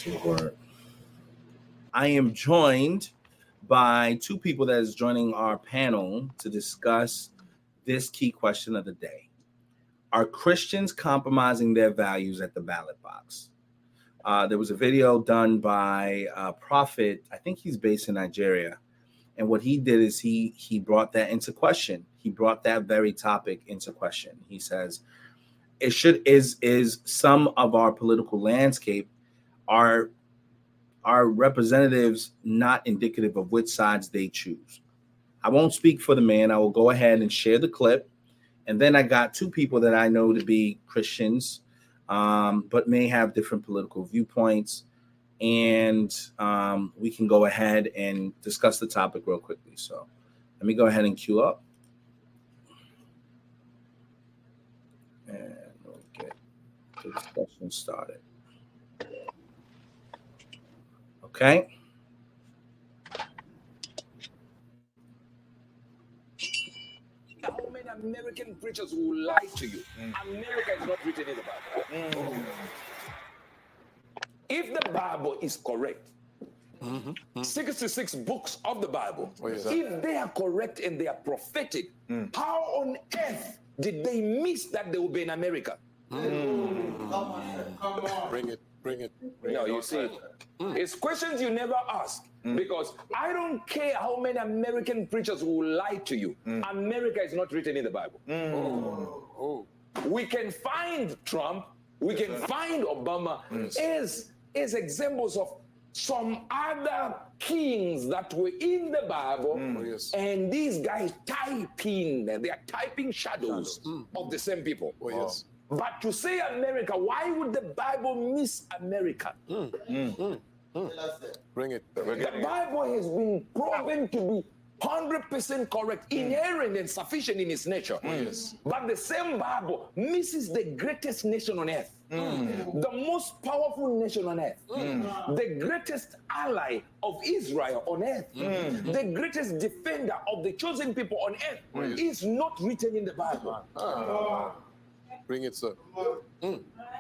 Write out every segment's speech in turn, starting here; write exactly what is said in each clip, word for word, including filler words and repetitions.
Bless your word. I am joined by two people that is joining our panel to discuss this key question of the day. Are Christians compromising their values at the ballot box? Uh, there was a video done by a prophet. I think he's based in Nigeria. And what he did is he he brought that into question. He brought that very topic into question. He says, it should is is some of our political landscape are are representatives not indicative of which sides they choose. I won't speak for the man. I will go ahead and share the clip. And then I got two people that I know to be Christians, um, but may have different political viewpoints. And um, we can go ahead and discuss the topic real quickly. So let me go ahead and queue up. And we'll get the discussion started. Okay. How many American preachers will lie to you? Mm. America is not written in the Bible. Mm. If the Bible is correct, mm-hmm. sixty-six books of the Bible, oh, yes, if they are correct and they are prophetic, mm. how on earth did they miss that they will be in America? Mm. Come on, come on. Bring it, bring it. Bring no, it you see, mm. it's questions you never ask. Mm. Because I don't care how many American preachers will lie to you. Mm. America is not written in the Bible. Mm. Oh. Oh. We can find Trump, we can find Obama mm. as, as examples of some other kings that were in the Bible, mm. oh, yes. and these guys typing, they are typing shadows, shadows. Mm. of the same people. Oh, yes. But to say America, why would the Bible miss America? Mm. Mm. Mm. Mm. Bring it. Bring the it. Bible has been proven to be one hundred percent correct, mm. inherent and sufficient in its nature. Mm. Yes. But the same Bible misses the greatest nation on earth, mm. the most powerful nation on earth, mm. the greatest ally of Israel on earth, mm. the greatest defender of the chosen people on earth mm. is not written in the Bible. Ah. Bring it, sir. Mm.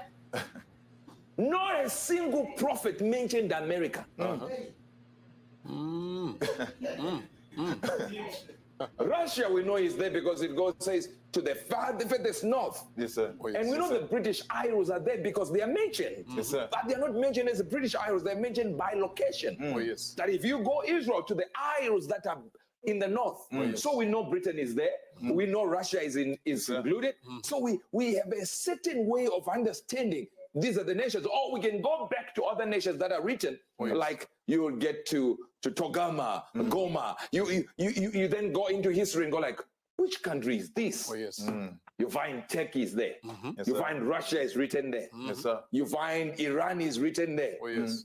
Not a single prophet mentioned America. Uh-huh. Mm. mm. Mm. Russia, we know, is there because it goes says to the farthest north. Yes, sir. Oh, yes, and we know yes, the British Isles are there because they are mentioned. Yes, sir. But they are not mentioned as the British Isles. They are mentioned by location. Mm. Oh, yes. That if you go Israel to the Isles that are in the north, mm. yes. so we know Britain is there. Mm. We know Russia is in is yes, included. Mm. So we we have a certain way of understanding. These are the nations. Or we can go back to other nations that are written, oh, yes. like you will get to, to Togama, mm. Goma. You, you, you, you then go into history and go like, which country is this? Oh, yes. Mm. You find Turkey is there. Mm-hmm. Yes, you sir. Find Russia is written there. Mm-hmm. Yes, sir. You find Iran is written there. Oh, yes. Mm.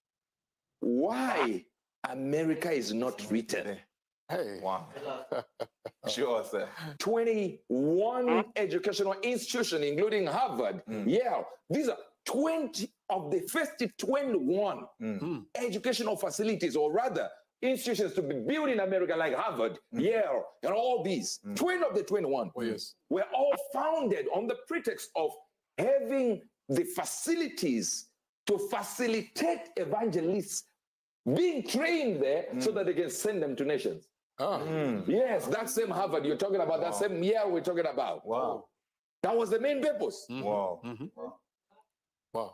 Why America is not written? Hey. Wow. Sure, sir. twenty-one educational institutions, including Harvard, mm. Yale. These are twenty of the first twenty-one mm. educational facilities, or rather, institutions to be built in America, like Harvard, mm. Yale, and all these. Mm. twenty of the twenty-one oh, yes. were all founded on the pretext of having the facilities to facilitate evangelists being trained there mm. so that they can send them to nations. Oh. Mm. Yes, that same Harvard you're talking about, wow. that same year we're talking about. Wow. That was the main purpose. Mm-hmm. Wow. Mm-hmm. Wow.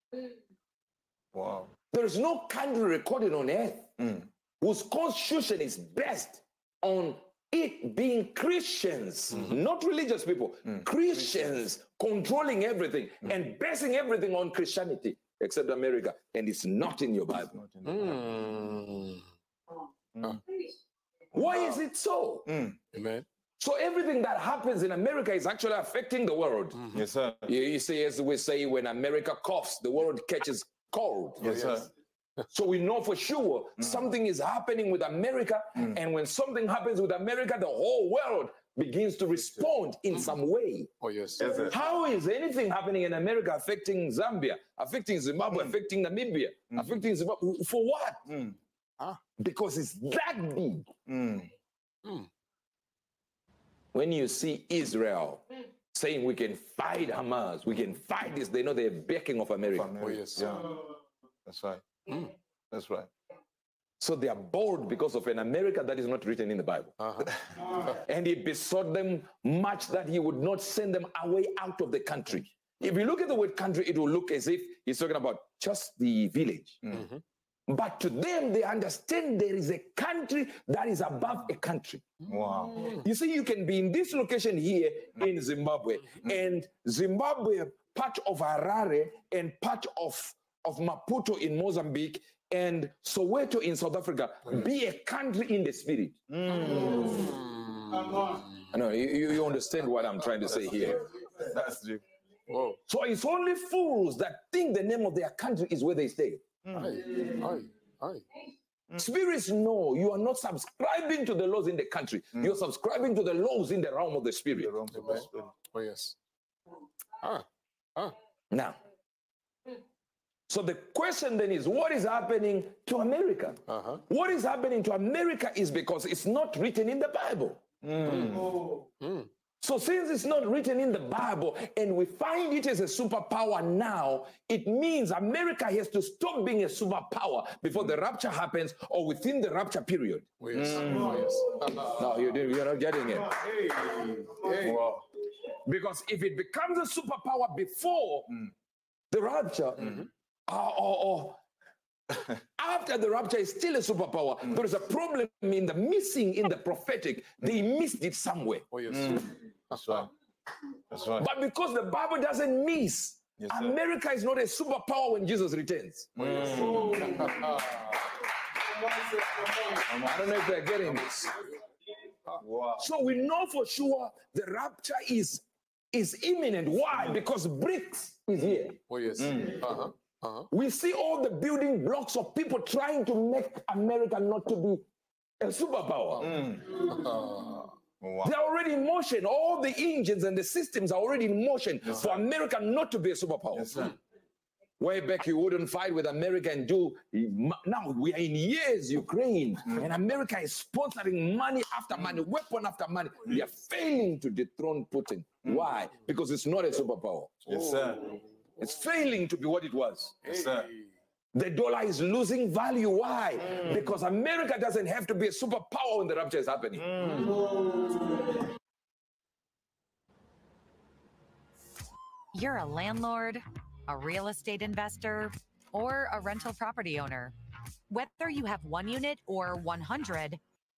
Wow. There is no country recorded on earth mm. whose constitution is based on it being Christians, mm-hmm. not religious people, mm. Christians controlling everything mm. and basing everything on Christianity, except America. And it's not in your Bible. In mm. Mm. Why is it so? Mm. Amen. So everything that happens in America is actually affecting the world. Mm-hmm. Yes, sir. You, you see, as we say, when America coughs, the world catches cold. Yes, yes. sir. So we know for sure mm. something is happening with America. Mm. And when something happens with America, the whole world begins to respond in mm. some way. Oh, yes. yes sir. How is anything happening in America affecting Zambia, affecting Zimbabwe, mm. affecting Namibia, mm. affecting Zimbabwe? For what? Mm. Huh? Because it's that big. Mm. Mm. When you see Israel mm. saying we can fight Hamas, we can fight this, they know they're backing of America. Oh, yes. Yeah. That's right. Mm. That's right. So they are bold because of an America that is not written in the Bible. Uh-huh. And he besought them much that he would not send them away out of the country. If you look at the word country, it will look as if he's talking about just the village. Mm-hmm. But to them, they understand there is a country that is above a country. Wow. You see, you can be in this location here in Zimbabwe, and Zimbabwe, part of Harare and part of, of Maputo in Mozambique, and Soweto in South Africa, be a country in the spirit. Mm. I know, you, you understand what I'm trying to say here. That's true. Whoa. So it's only fools that think the name of their country is where they stay. Mm. Aye, aye, aye. Spirits know you are not subscribing to the laws in the country. Mm. You're subscribing to the laws in the realm of the spirit. The realm of the spirit. Oh, yes. Ah, ah. Now, so the question then is, what is happening to America? Uh-huh. What is happening to America is because it's not written in the Bible. Mm. Oh. Mm. So since it's not written in the Bible and we find it as a superpower now, it means America has to stop being a superpower before the rapture happens or within the rapture period. Oh, yes. Mm. Oh, yes. No, you're, you're not getting it. Hey. Hey. Wow. Because if it becomes a superpower before mm. the rapture, mm-hmm. uh, or, or after the rapture is still a superpower, mm. there is a problem in the missing in the prophetic. They missed it somewhere. Oh, yes. Mm. That's right. That's right. But because the Bible doesn't miss, yes, America is not a superpower when Jesus returns. Mm. I don't know if they're getting this. Wow. So we know for sure the rapture is, is imminent. Why? Because BRICS is here. Oh, yes. Mm. Uh-huh. Uh-huh. We see all the building blocks of people trying to make America not to be a superpower. Mm. Uh, wow. They're already in motion. All the engines and the systems are already in motion yes, for America not to be a superpower. Yes, sir. Way back, you wouldn't fight with America and do. Now we are in years, Ukraine, mm. and America is sponsoring money after money, weapon after money. They are failing to dethrone Putin. Mm. Why? Because it's not a superpower. Yes, sir. It's failing to be what it was. Yes, sir. The dollar is losing value. Why? Mm. Because America doesn't have to be a superpower when the rapture is happening. Mm. You're a landlord, a real estate investor, or a rental property owner. Whether you have one unit or one hundred.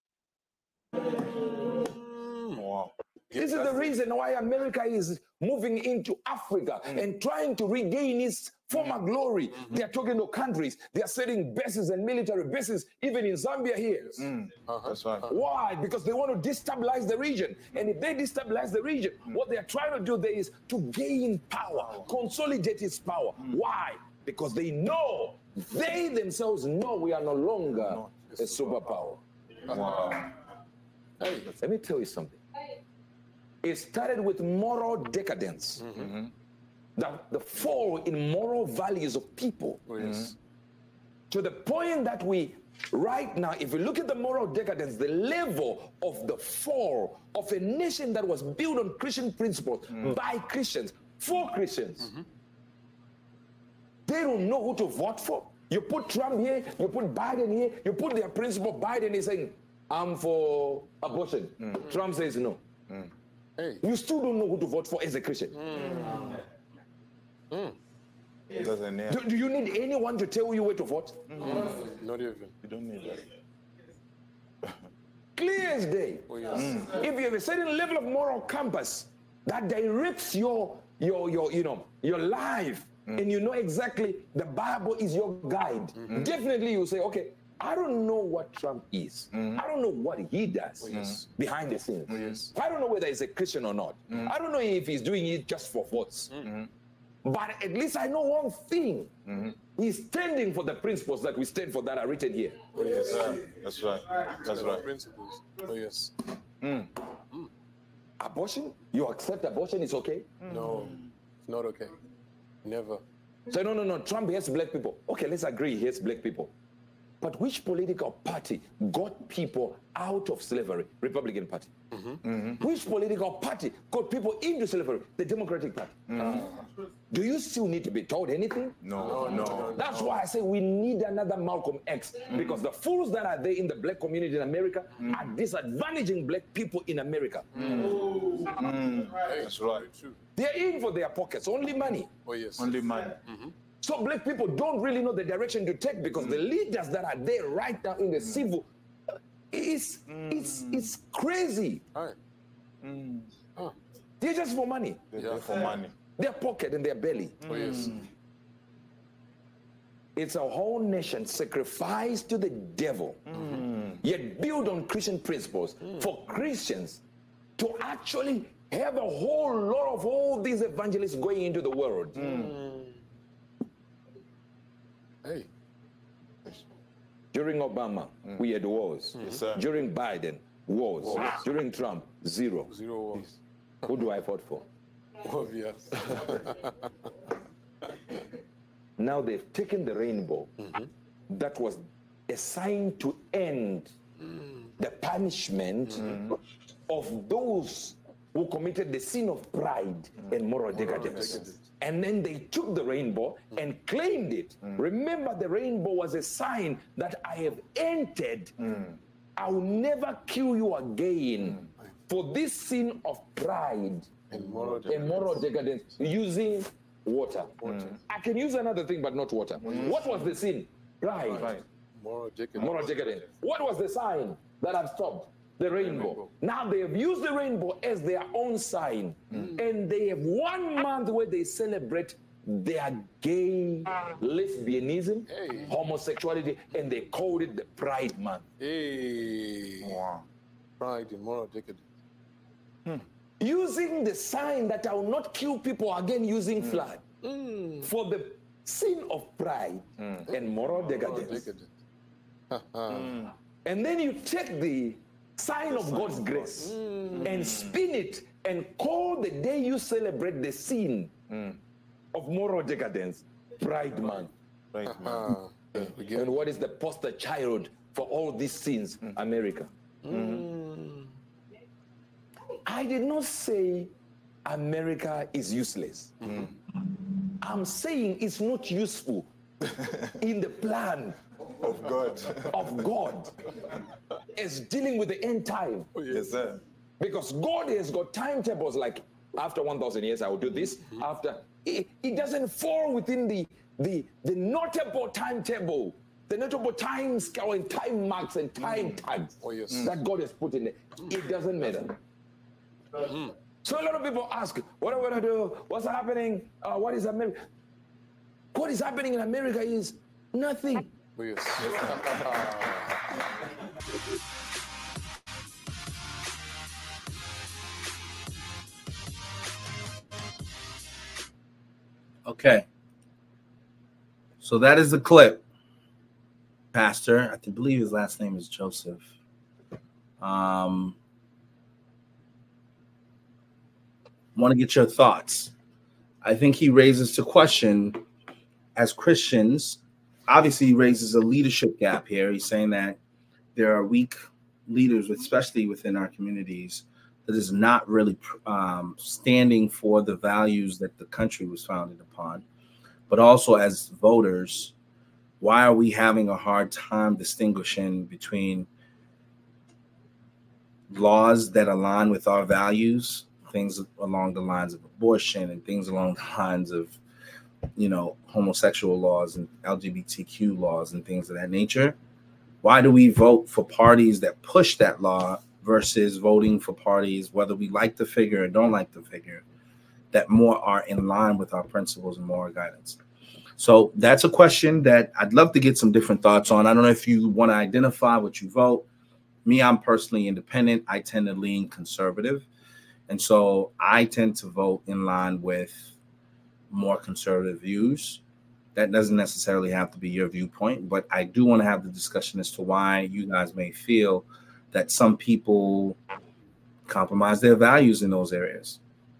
Wow. This is the reason why America is moving into Africa mm. and trying to regain its former glory. Mm-hmm. They are talking to countries. They are setting bases and military bases, even in Zambia here. Mm. Uh-huh. That's right. Why? Because they want to destabilize the region. And if they destabilize the region, mm. what they are trying to do there is to gain power, consolidate its power. Mm. Why? Because they know, they themselves know we are no longer no, a superpower. Wow. Hey, let me tell you something. It started with moral decadence. Mm-hmm. The, the fall in moral values of people. Oh, yes. Mm-hmm. To the point that we, right now, if we look at the moral decadence, the level of the fall of a nation that was built on Christian principles mm-hmm. by Christians, for Christians, mm-hmm. they don't know who to vote for. You put Trump here, you put Biden here, you put their principal, Biden is saying, I'm for abortion. Mm-hmm. Trump says no. Mm. Hey. You still don't know who to vote for as a Christian. Mm. Mm. It doesn't need. Do, do you need anyone to tell you where to vote? Mm. Not even. You don't need that. Clear as day. Oh, yes. Mm. If you have a certain level of moral compass that directs your your your you know your life, mm. and you know exactly the Bible is your guide, mm-hmm. definitely you say, okay, I don't know what Trump is. Mm-hmm. I don't know what he does oh, yes. behind the scenes. Oh, yes. I don't know whether he's a Christian or not. Mm-hmm. I don't know if he's doing it just for votes. Mm-hmm. But at least I know one thing. Mm-hmm. He's standing for the principles that we stand for that are written here. Oh, yes, sir. That's right. That's right. Principles. Oh, yes. Mm. Mm. Abortion? You accept abortion is okay? Mm. No, it's not okay. Never. So, no, no, no. Trump hates black people. Okay, let's agree he hates black people. But which political party got people out of slavery? Republican Party. Mm-hmm. Mm-hmm. Which political party got people into slavery? The Democratic Party. Mm-hmm. Do you still need to be told anything? No, no. no That's no. why I say we need another Malcolm X, mm-hmm. because the fools that are there in the black community in America mm-hmm. are disadvantaging black people in America. Mm-hmm. Mm-hmm. That's right. They're in for their pockets, only money. Oh, yes. Only money. Mm-hmm. So black people don't really know the direction to take because mm. the leaders that are there right now in the mm. civil, uh, it's, mm. it's, it's crazy. Right. Mm. Huh. They're just for money. They're yeah. for money. Their pocket and their belly. Oh, yes. It's a whole nation sacrificed to the devil, mm. yet built on Christian principles mm. for Christians to actually have a whole lot of all these evangelists going into the world. Mm. Hey. During Obama, mm. we had wars. Yes, During Biden, wars. wars. During Trump, zero. Zero wars. Who do I vote for? Obvious. Now they've taken the rainbow mm-hmm. that was a sign to end mm. the punishment mm. of those who committed the sin of pride mm. and moral decadence. Moral And then they took the rainbow mm. and claimed it. Mm. Remember, the rainbow was a sign that I have entered. Mm. I'll never kill you again mm. for this sin of pride and moral decadence, and moral decadence using water. water. Mm. I can use another thing, but not water. Mm. What was the sin? Pride. Right. Moral decadence. Moral decadence. What was the sign that I've stopped? The rainbow. rainbow. Now they have used the rainbow as their own sign. Mm. And they have one month where they celebrate their gay lesbianism, hey. homosexuality, and they called it the Pride Month. Hey. Wow. Pride and moral decadence. Hmm. Using the sign that I will not kill people again using mm. flood mm. for the sin of pride mm. and moral decadence. Moral decadence. mm. And then you take the sign of God's grace mm. and spin it and call the day you celebrate the sin mm. of moral decadence Pride Month. Right, uh-huh. And what is the poster child for all these sins? Mm. America. Mm. I did not say America is useless. Mm. I'm saying it's not useful in the plan of God. Of God is dealing with the end time. Oh, yes, sir. Because God has got timetables like after one thousand years I will do this. Mm-hmm. After it, it doesn't fall within the the the notable timetable, the notable time scale and time marks and time mm. tags oh, yes. that God has put in it. It doesn't matter. Mm-hmm. So a lot of people ask, what are we going to do? What's happening? Uh, what is America? What is happening in America is nothing. Oh, yes. Okay. So that is the clip. Pastor, I believe his last name is Joseph. Um, want to get your thoughts. I think he raises the question as Christians. Obviously, he raises a leadership gap here. He's saying that there are weak leaders, especially within our communities, that is not really um, standing for the values that the country was founded upon. But also as voters, why are we having a hard time distinguishing between laws that align with our values, things along the lines of abortion and things along the lines of, you know, homosexual laws and L G B T Q laws and things of that nature? Why do we vote for parties that push that law versus voting for parties, whether we like the figure or don't like the figure, that more are in line with our principles and moral guidance? So that's a question that I'd love to get some different thoughts on. I don't know if you want to identify what you vote. Me, I'm personally independent. I tend to lean conservative. And so I tend to vote in line with more conservative views. That doesn't necessarily have to be your viewpoint, but I do want to have the discussion as to why you guys may feel that some people compromise their values in those areas.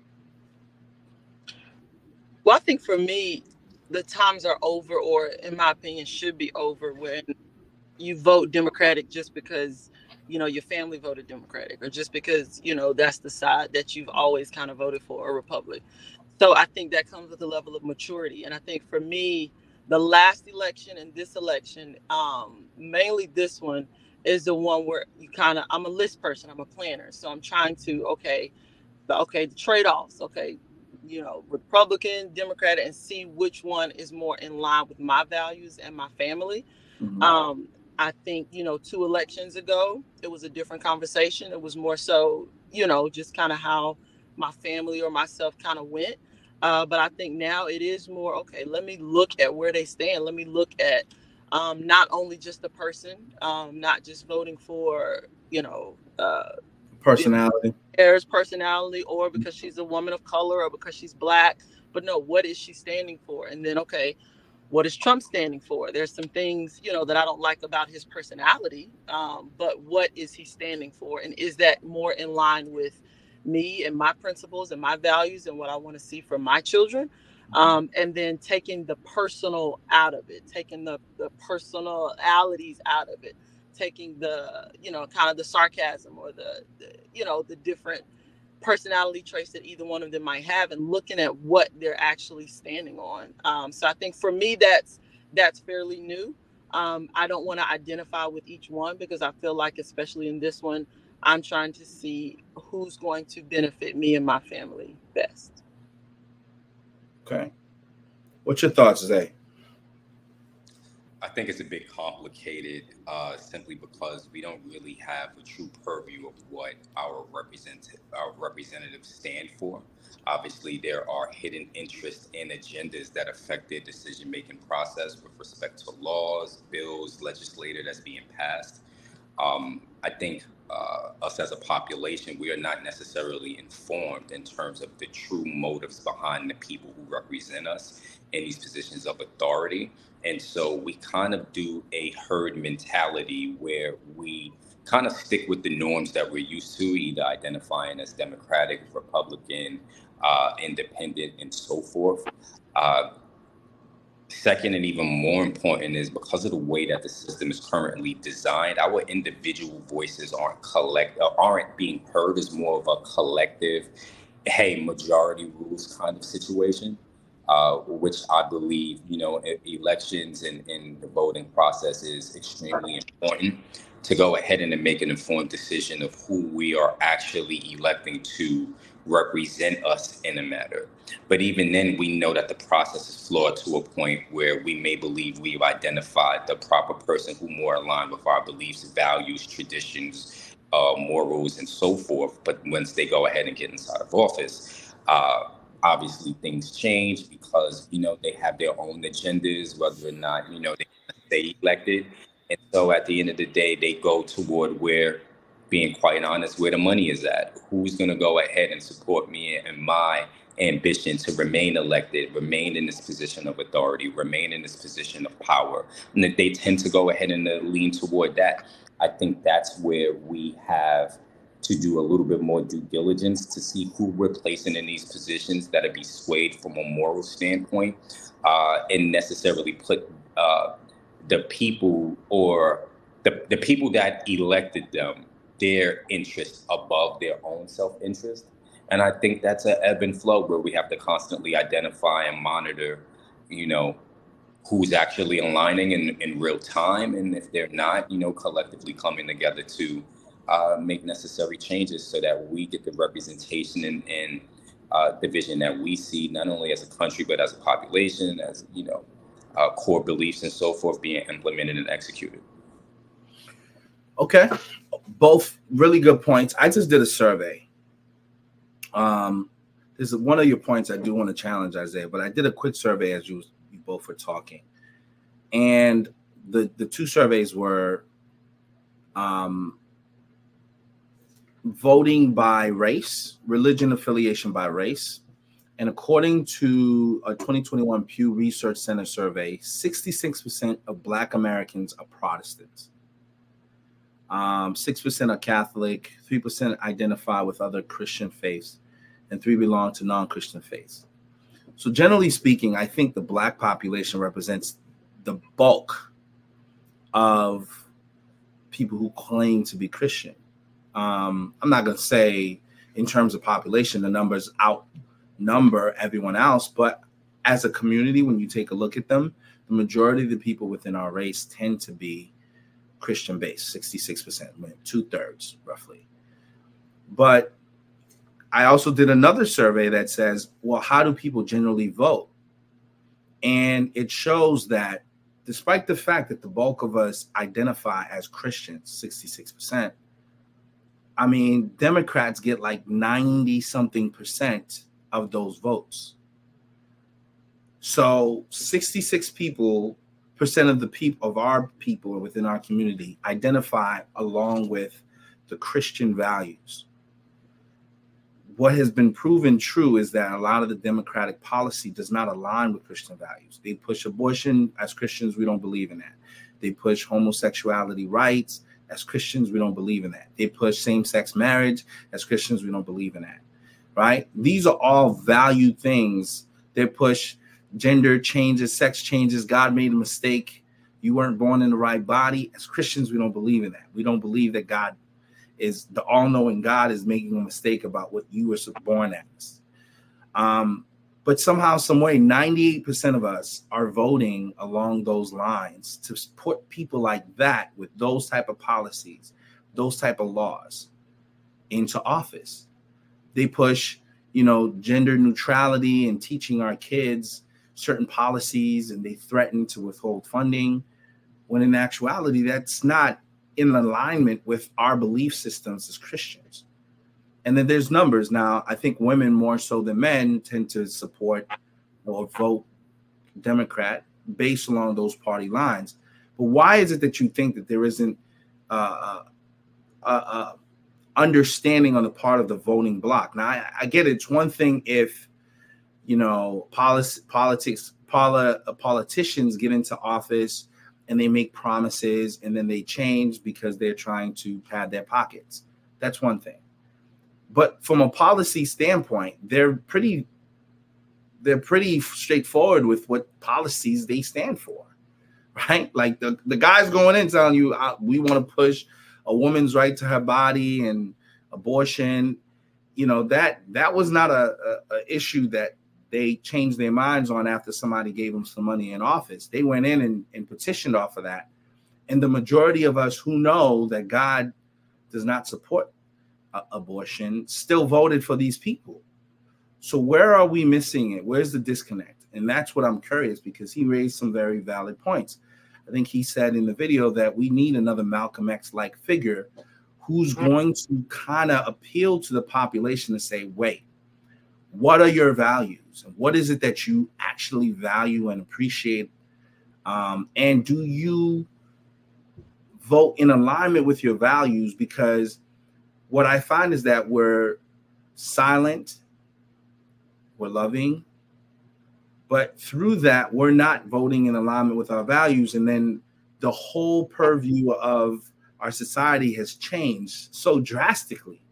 Well, I think for me, the times are over, or in my opinion, should be over, when you vote Democratic just because, you know, your family voted Democratic, or just because, you know, that's the side that you've always kind of voted for, or Republic. So I think that comes with a level of maturity. And I think for me, the last election and this election, um, mainly this one, is the one where you kind of, I'm a list person, I'm a planner. So I'm trying to, okay, okay, the trade-offs, okay, you know, Republican, Democrat, and see which one is more in line with my values and my family. Mm-hmm. Um, I think, you know, two elections ago, it was a different conversation. It was more so, you know, just kind of how my family or myself kind of went. Uh, but I think now it is more, okay, let me look at where they stand. Let me look at um, not only just the person, um, not just voting for, you know, uh, personality, Harris personality, or because she's a woman of color, or because she's Black, but no, what is she standing for? And then, okay, what is Trump standing for? There's some things, you know, that I don't like about his personality, um, but what is he standing for? And is that more in line with me and my principles and my values and what I want to see from my children? Um, and then taking the personal out of it, taking the, the personalities out of it, taking the, you know, kind of the sarcasm or the, the, you know, the different personality traits that either one of them might have, and looking at what they're actually standing on. Um, so I think for me, that's, that's fairly new. Um, I don't want to identify with each one, because I feel like, especially in this one, I'm trying to see who's going to benefit me and my family best. Okay. What's your thoughts, Zay? I think it's a bit complicated, uh, simply because we don't really have a true purview of what our representative, our representatives stand for. Obviously, there are hidden interests and agendas that affect their decision-making process with respect to laws, bills, legislation that's being passed. Um, I think uh, us as a population, we are not necessarily informed in terms of the true motives behind the people who represent us in these positions of authority. And so we kind of do a herd mentality where we kind of stick with the norms that we're used to, either identifying as Democratic, Republican, uh, independent, and so forth. Uh, Second, and even more important, is because of the way that the system is currently designed, our individual voices aren't collect aren't being heard as more of a collective, hey, majority rules kind of situation, uh, which I believe, you know, elections and, and the voting process is extremely important to go ahead and make an informed decision of who we are actually electing to represent us in a matter. But even then, we know that the process is flawed to a point where we may believe we've identified the proper person who more aligned with our beliefs, values, traditions, uh, morals, and so forth. But once they go ahead and get inside of office, uh, obviously things change, because, you know, they have their own agendas, whether or not, you know, they stay elected. And so at the end of the day, they go toward where, being quite honest, where the money is at. Who's going to go ahead and support me and my ambition to remain elected, remain in this position of authority, remain in this position of power? And that they tend to go ahead and lean toward that. I think that's where we have to do a little bit more due diligence to see who we're placing in these positions that'll be swayed from a moral standpoint, uh, and necessarily put uh, the people or the, the people that elected them, their interest above their own self-interest. And I think that's an ebb and flow where we have to constantly identify and monitor, you know, who's actually aligning in, in real time. And if they're not, you know, collectively coming together to uh, make necessary changes so that we get the representation and, and uh, the vision that we see, not only as a country, but as a population, as, you know, uh, core beliefs and so forth being implemented and executed. Okay, both really good points. I just did a survey. Um, this is one of your points I do want to challenge, Isaiah, but I did a quick survey as you, you both were talking. And the, the two surveys were um, voting by race, religion affiliation by race. And according to a twenty twenty-one Pew Research Center survey, sixty-six percent of Black Americans are Protestants. Um, six percent are Catholic, three percent identify with other Christian faiths, and three belong to non-Christian faiths. So generally speaking, I think the Black population represents the bulk of people who claim to be Christian. Um, I'm not going to say in terms of population, the numbers outnumber everyone else, but as a community, when you take a look at them, the majority of the people within our race tend to be Christian based, sixty-six percent, two thirds roughly. But I also did another survey that says, well, how do people generally vote? And it shows that despite the fact that the bulk of us identify as Christians, sixty-six percent, I mean, Democrats get like ninety something percent of those votes. So sixty-six people, percent of the people of our people within our community identify along with the Christian values. What has been proven true is that a lot of the Democratic policy does not align with Christian values. They push abortion. As Christians, we don't believe in that. They push homosexuality rights. As Christians, we don't believe in that. They push same-sex marriage. As Christians, we don't believe in that, right? These are all valued things. They push gender changes, sex changes. God made a mistake. You weren't born in the right body. As Christians, we don't believe in that. We don't believe that God is the all-knowing God is making a mistake about what you were born as. Um, but somehow, some way, ninety-eight percent of us are voting along those lines to support people like that with those type of policies, those type of laws into office. They push, you know, gender neutrality and teaching our kids certain policies, and they threaten to withhold funding, when in actuality, that's not in alignment with our belief systems as Christians. And then there's numbers. Now, I think women more so than men tend to support or vote Democrat based along those party lines. But why is it that you think that there isn't uh, uh, uh, understanding on the part of the voting bloc? Now, I, I get it. It's one thing if, you know, policy, politics, poli- politicians get into office and they make promises and then they change because they're trying to pad their pockets. That's one thing. But from a policy standpoint, they're pretty they're pretty straightforward with what policies they stand for, right? Like the, the guy's going in telling you, uh, we want to push a woman's right to her body and abortion. You know, that that was not a, a, a issue that they changed their minds on after somebody gave them some money in office. They went in and, and petitioned off of that. And the majority of us who know that God does not support uh, abortion still voted for these people. So where are we missing it? Where's the disconnect? And that's what I'm curious, because he raised some very valid points. I think he said in the video that we need another Malcolm X-like figure who's going to kind of appeal to the population to say, wait, what are your values? And what is it that you actually value and appreciate? Um, and do you vote in alignment with your values? Because what I find is that we're silent, we're loving, but through that, we're not voting in alignment with our values. And then the whole purview of our society has changed so drastically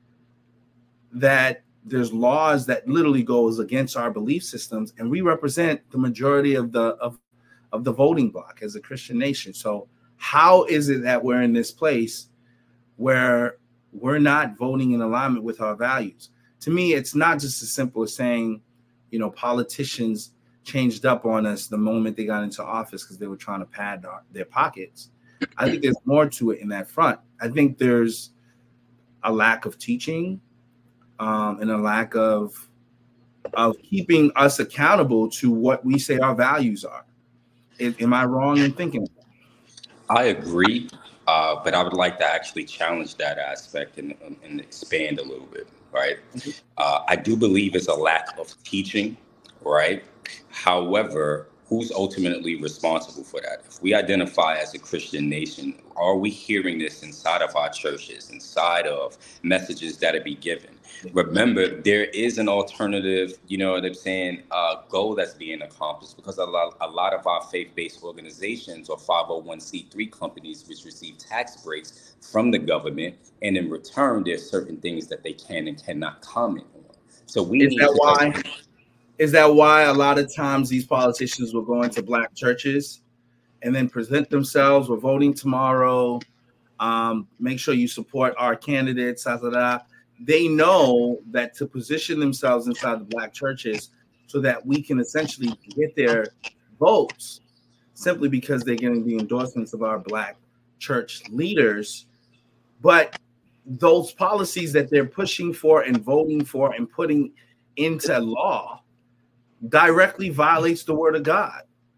that there's laws that literally goes against our belief systems, and we represent the majority of the of, of the voting bloc as a Christian nation. So how is it that we're in this place where we're not voting in alignment with our values? To me, it's not just as simple as saying, you know, politicians changed up on us the moment they got into office because they were trying to pad our, their pockets. I think there's more to it in that front. I think there's a lack of teaching um, and a lack of of keeping us accountable to what we say our values are. Is, am I wrong in thinking that? I agree, uh, but I would like to actually challenge that aspect and, and expand a little bit, right? Uh, I do believe it's a lack of teaching, right? However, who's ultimately responsible for that? If we identify as a Christian nation, are we hearing this inside of our churches, inside of messages that are being given? Remember, there is an alternative, you know what I'm saying, uh, goal that's being accomplished, because a lot, a lot of our faith-based organizations or five oh one c three companies which receive tax breaks from the government, and in return, there's certain things that they can and cannot comment on. So we is need that to why? go- Is that why a lot of times these politicians will go into black churches and then present themselves, we're voting tomorrow, Um, make sure you support our candidates. Da, da, da. They know that to position themselves inside the black churches so that we can essentially get their votes simply because they're getting the endorsements of our black church leaders. But those policies that they're pushing for and voting for and putting into law directly violates the word of God.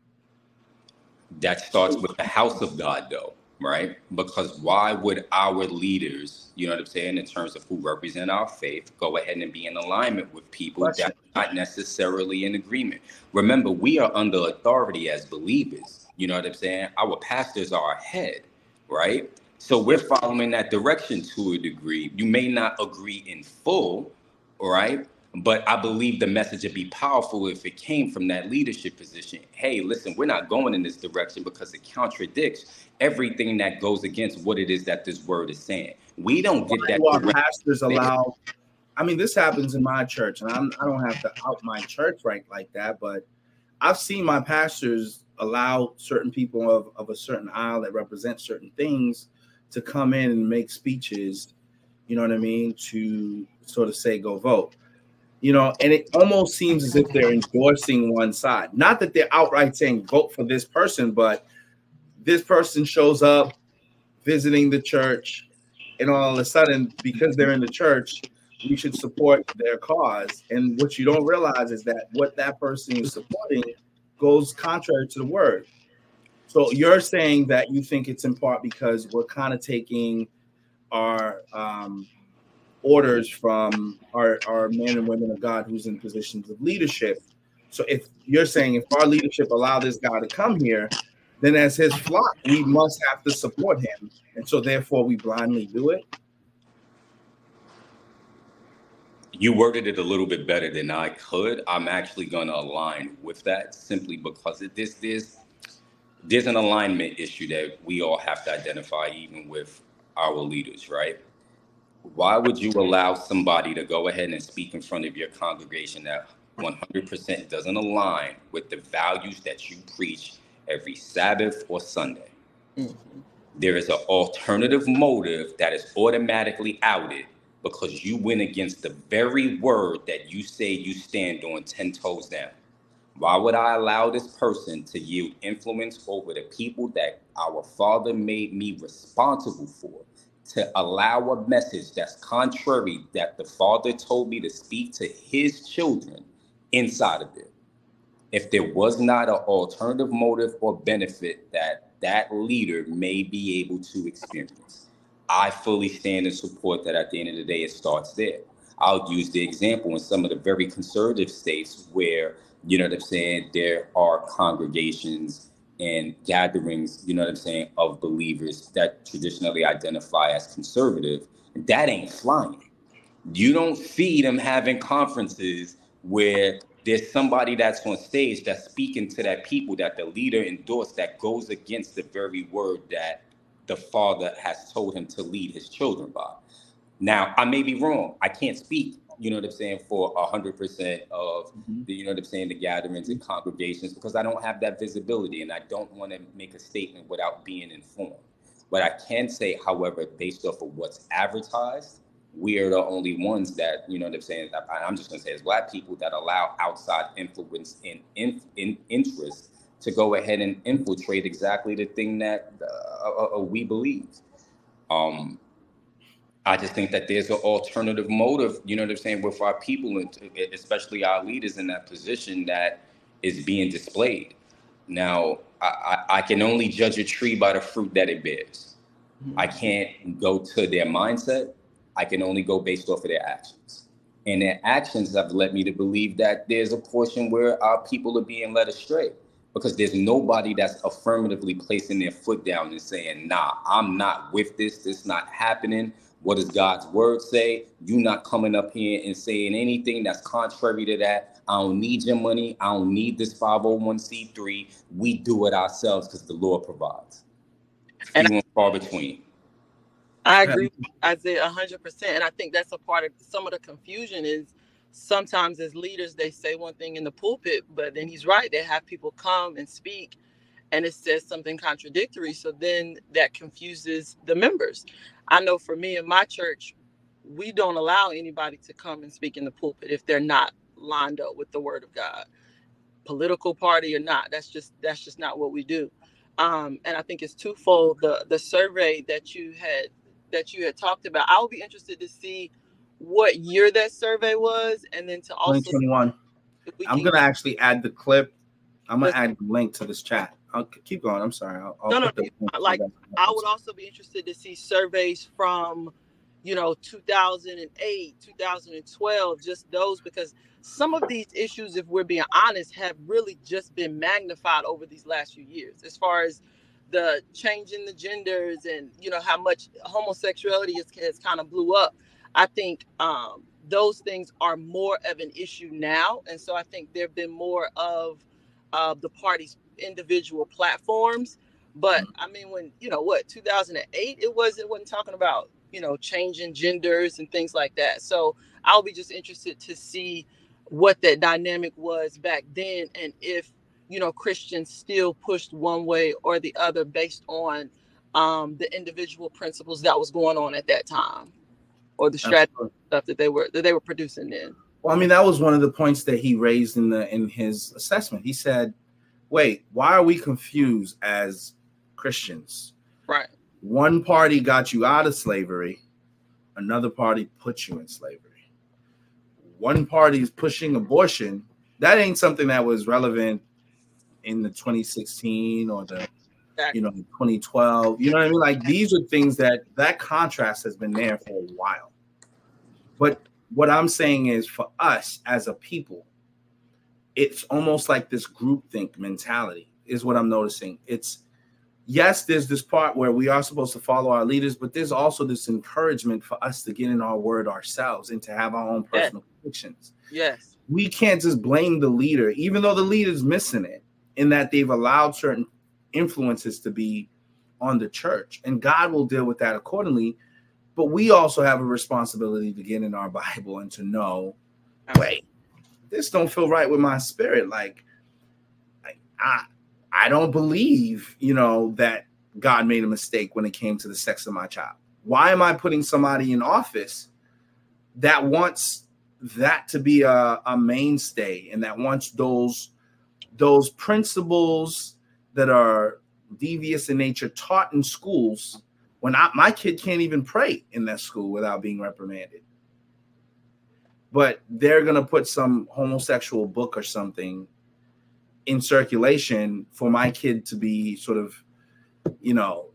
That starts with the house of God, though, right? Because why would our leaders, you know what I'm saying, in terms of who represent our faith, go ahead and be in alignment with people Question. that are not necessarily in agreement? Remember, we are under authority as believers. You know what I'm saying? Our pastors are our head, right? So we're following that direction to a degree. You may not agree in full, all right? But I believe the message would be powerful if it came from that leadership position. Hey, listen, we're not going in this direction because it contradicts everything that goes against what it is that this word is saying. We don't get that. Our pastors allow, I mean, this happens in my church, and I'm, I don't have to out my church right like that, but I've seen my pastors allow certain people of, of a certain aisle that represent certain things to come in and make speeches, you know what I mean, to sort of say, go vote. You know, and it almost seems as if they're endorsing one side. Not that they're outright saying vote for this person, but this person shows up visiting the church, and all of a sudden, because they're in the church, we should support their cause. And what you don't realize is that what that person is supporting goes contrary to the word. So you're saying that you think it's in part because we're kind of taking our um, orders from our, our men and women of God who's in positions of leadership. So if you're saying if our leadership allow this guy to come here, then as his flock, we must have to support him. And so therefore we blindly do it. You worded it a little bit better than I could. I'm actually going to align with that simply because it, this, this, there's an alignment issue that we all have to identify, even with our leaders, right? Why would you allow somebody to go ahead and speak in front of your congregation that one hundred percent doesn't align with the values that you preach every Sabbath or Sunday? Mm-hmm. There is an alternative motive that is automatically outed because you went against the very word that you say you stand on ten toes down. Why would I allow this person to yield influence over the people that our Father made me responsible for, to allow a message that's contrary that the Father told me to speak to his children inside of it? If there was not an alternative motive or benefit that that leader may be able to experience, I fully stand in support that at the end of the day, it starts there. I'll use the example in some of the very conservative states where, you know what I'm saying, there are congregations and gatherings, you know what I'm saying, of believers that traditionally identify as conservative. That ain't flying. You don't see them having conferences where there's somebody that's on stage that's speaking to that people that the leader endorsed that goes against the very word that the Father has told him to lead his children by. Now, I may be wrong. I can't speak, you know what I'm saying, for one hundred percent of the, you know what I'm saying, the gatherings and congregations, because I don't have that visibility and I don't want to make a statement without being informed. What I can say, however, based off of what's advertised, we are the only ones that, you know what I'm saying, I'm just going to say as Black people that allow outside influence and in, in interest to go ahead and infiltrate exactly the thing that uh, uh, we believe. Um, I just think that there's an alternative motive, you know what I'm saying, with our people, and especially our leaders in that position that is being displayed. Now, I, I, I can only judge a tree by the fruit that it bears. Mm-hmm. I can't go to their mindset. I can only go based off of their actions. And their actions have led me to believe that there's a portion where our people are being led astray, because there's nobody that's affirmatively placing their foot down and saying, nah, I'm not with this. This is not happening. What does God's word say? You not coming up here and saying anything that's contrary to that. I don't need your money. I don't need this five oh one c three. We do it ourselves because the Lord provides. And few and far between. I agree with Isaiah one hundred percent. And I think that's a part of some of the confusion is sometimes as leaders, they say one thing in the pulpit, but then he's right. They have people come and speak and it says something contradictory. So then that confuses the members. I know for me in my church, we don't allow anybody to come and speak in the pulpit if they're not lined up with the word of God, political party or not. That's just that's just not what we do. Um, and I think it's twofold. The the survey that you had that you had talked about, I would be interested to see what year that survey was, and then to also twenty twenty-one. I'm gonna actually add the clip. I'm gonna add the link to this chat. I'll keep going. I'm sorry. I'll, I'll no, no. Like, I would also be interested to see surveys from, you know, two thousand eight, two thousand twelve, just those, because some of these issues, if we're being honest, have really just been magnified over these last few years, as far as the change in the genders and, you know, how much homosexuality has, has kind of blew up. I think um, those things are more of an issue now. And so I think there have been more of uh, the party's individual platforms. But I mean, when, you know, what, two thousand eight, it was, it wasn't talking about, you know, changing genders and things like that. So I'll be just interested to see what that dynamic was back then, and if, you know, Christians still pushed one way or the other based on um, the individual principles that was going on at that time, or the strategy stuff that they were that they were producing then. Well, I mean, that was one of the points that he raised in the in his assessment. He said, "Wait, why are we confused as Christians? Right. One party got you out of slavery, another party put you in slavery. One party is pushing abortion. That ain't something that was relevant in the twenty sixteen or the, you know, twenty twelve. You know what I mean? Like, these are things that that contrast has been there for a while. But what I'm saying is, for us as a people, it's almost like this groupthink mentality is what I'm noticing. It's, yes, there's this part where we are supposed to follow our leaders, but there's also this encouragement for us to get in our word ourselves and to have our own personal yes. convictions. Yes. We can't just blame the leader, even though the leader's missing it, in that they've allowed certain influences to be on the church, and God will deal with that accordingly. But we also have a responsibility to get in our Bible and to know, wait, this don't feel right with my spirit. Like, I, I I don't believe, you know, that God made a mistake when it came to the sex of my child. Why am I putting somebody in office that wants that to be a, a mainstay, and that wants those, those principles that are devious in nature taught in schools, when I, my kid can't even pray in that school without being reprimanded? But they're going to put some homosexual book or something in circulation for my kid to be sort of, you know,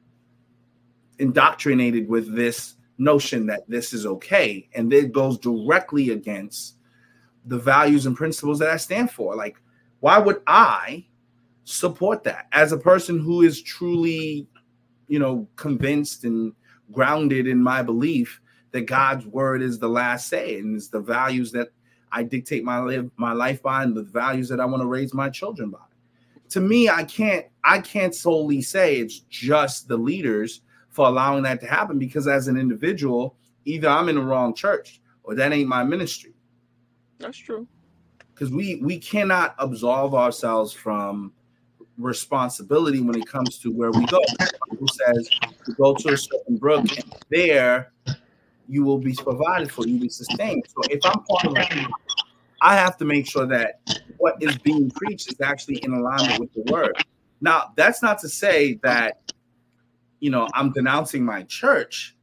indoctrinated with this notion that this is okay. And it goes directly against the values and principles that I stand for. Like, why would I support that as a person who is truly, you know, convinced and grounded in my belief that God's word is the last say, and it's the values that I dictate my life, my life by, and the values that I want to raise my children by? To me, I can't, I can't solely say it's just the leaders for allowing that to happen, because as an individual, either I'm in the wrong church or that ain't my ministry. That's true. Because we we cannot absolve ourselves from responsibility when it comes to where we go. The Bible says to go to a certain brook, and there you will be provided for, you will be sustained. So if I'm part of a, I have to make sure that what is being preached is actually in alignment with the word. Now, that's not to say that, you know, I'm denouncing my church,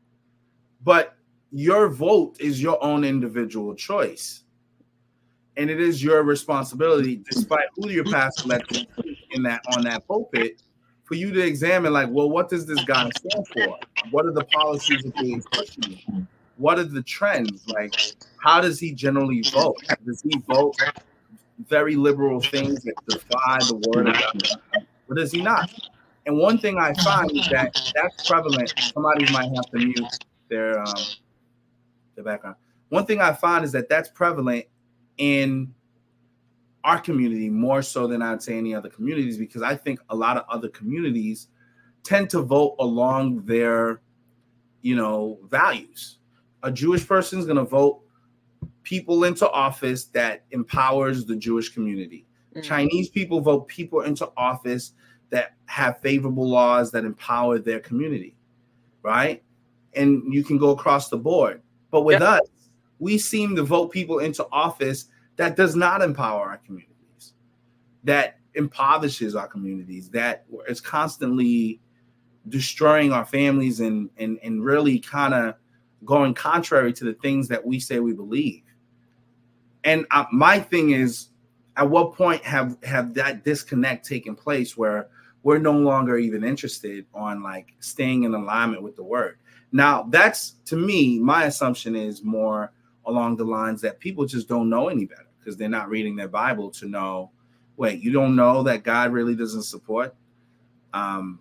but your vote is your own individual choice. And it is your responsibility, despite who your pastor lets you in that on that pulpit, for you to examine, like, well, what does this guy stand for? What are the policies that he's pushing? What are the trends? Like, how does he generally vote? Does he vote very liberal things that defy the word of God, or does he not? And one thing I find is that that's prevalent. Somebody might have to mute their um, their background. One thing I find is that that's prevalent in our community more so than I'd say any other communities, because I think a lot of other communities tend to vote along their, you know, values. A Jewish person is going to vote people into office that empowers the Jewish community. Mm-hmm. Chinese people vote people into office that have favorable laws that empower their community, right? And you can go across the board. But with yep. us, we seem to vote people into office that does not empower our communities, that impoverishes our communities, that is constantly destroying our families and, and, and really kind of going contrary to the things that we say we believe. And uh, my thing is, at what point have, have that disconnect taken place where we're no longer even interested on like staying in alignment with the word? Now, that's, to me, my assumption is more along the lines that people just don't know any better because they're not reading their Bible to know, wait, you don't know that God really doesn't support um,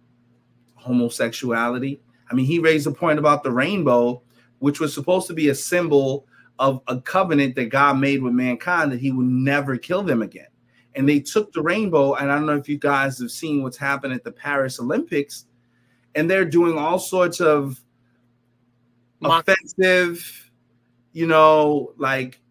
homosexuality? I mean, he raised a point about the rainbow, which was supposed to be a symbol of a covenant that God made with mankind that he would never kill them again. And they took the rainbow, and I don't know if you guys have seen what's happened at the Paris Olympics, and they're doing all sorts of Mock- offensive, you know, like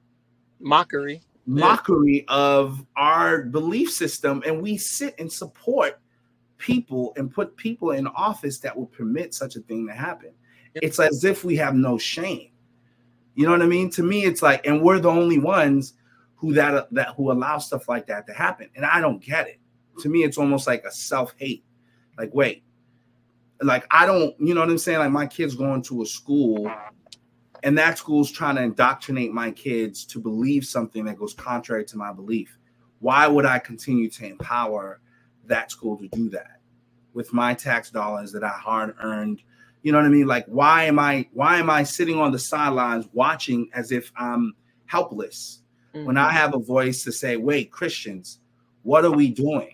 mockery, mockery yeah. of our belief system. And we sit and support people and put people in office that would permit such a thing to happen. Yeah. It's as if we have no shame. You know what I mean? To me, it's like, and we're the only ones who that that who allow stuff like that to happen. And I don't get it. To me, it's almost like a self-hate. Like, wait, like I don't, you know what I'm saying? Like my kid's going to a school and that school's trying to indoctrinate my kids to believe something that goes contrary to my belief. Why would I continue to empower that school to do that with my tax dollars that I hard earned? You know what I mean? Like, why am I, why am I sitting on the sidelines watching as if I'm helpless mm-hmm. when I have a voice to say, wait, Christians, what are we doing?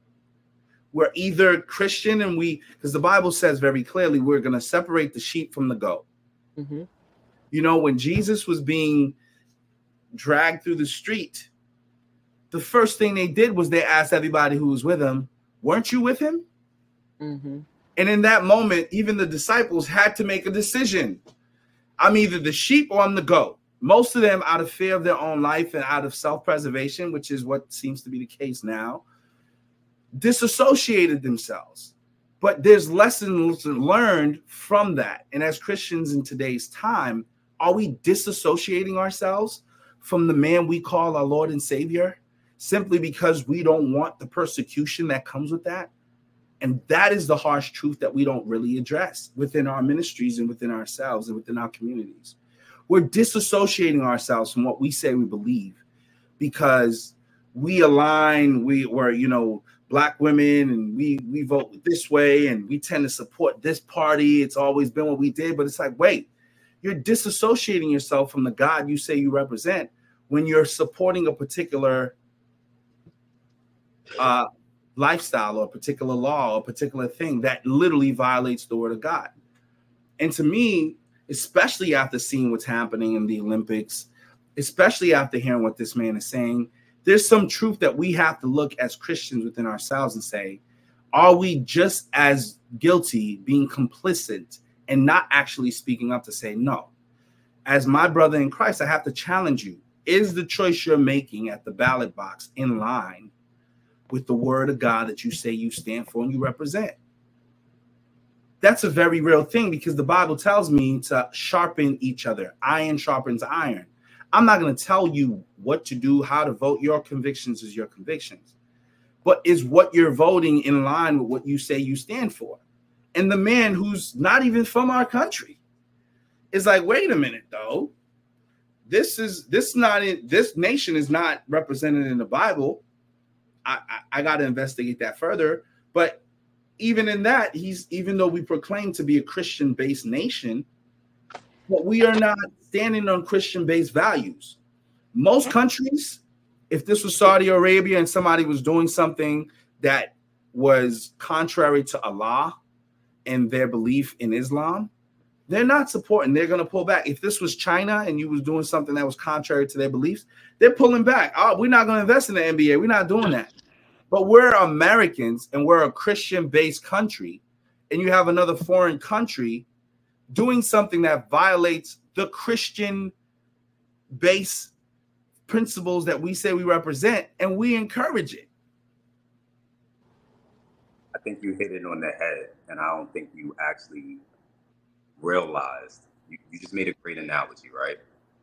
We're either Christian and we, because the Bible says very clearly, we're going to separate the sheep from the goat. Mm-hmm. You know, when Jesus was being dragged through the street, the first thing they did was they asked everybody who was with him, weren't you with him? Mm-hmm. And in that moment, even the disciples had to make a decision. I'm either the sheep or I'm the goat. Most of them, out of fear of their own life and out of self-preservation, which is what seems to be the case now, disassociated themselves. But there's lessons learned from that. And as Christians in today's time, are we disassociating ourselves from the man we call our Lord and Savior simply because we don't want the persecution that comes with that? And that is the harsh truth that we don't really address within our ministries and within ourselves and within our communities. We're disassociating ourselves from what we say we believe because we align, we were, you know, Black women and we, we vote this way and we tend to support this party. It's always been what we did. But it's like, wait, you're disassociating yourself from the God you say you represent when you're supporting a particular uh lifestyle or a particular law or a particular thing that literally violates the word of God. And to me, especially after seeing what's happening in the Olympics, especially after hearing what this man is saying, there's some truth that we have to look as Christians within ourselves and say, are we just as guilty being complicit and not actually speaking up to say no? As my brother in Christ, I have to challenge you. Is the choice you're making at the ballot box in line with the word of God that you say you stand for and you represent? That's a very real thing because the Bible tells me to sharpen each other. Iron sharpens iron. I'm not going to tell you what to do, how to vote. Your convictions is your convictions. But is what you're voting in line with what you say you stand for? And the man who's not even from our country is like, wait a minute, though. This is this not in, this nation is not represented in the Bible. I, I, I got to investigate that further. But even in that, he's even though we proclaim to be a Christian-based nation, but we are not standing on Christian-based values. Most countries, if this was Saudi Arabia and somebody was doing something that was contrary to Allah and their belief in Islam, they're not supporting. They're going to pull back. If this was China and you was doing something that was contrary to their beliefs, they're pulling back. Oh, we're not going to invest in the N B A. We're not doing that. But we're Americans and we're a Christian-based country, and you have another foreign country doing something that violates the Christian-based principles that we say we represent, and we encourage it. I think you hit it on the head, and I don't think you actually realized. You, you just made a great analogy, right?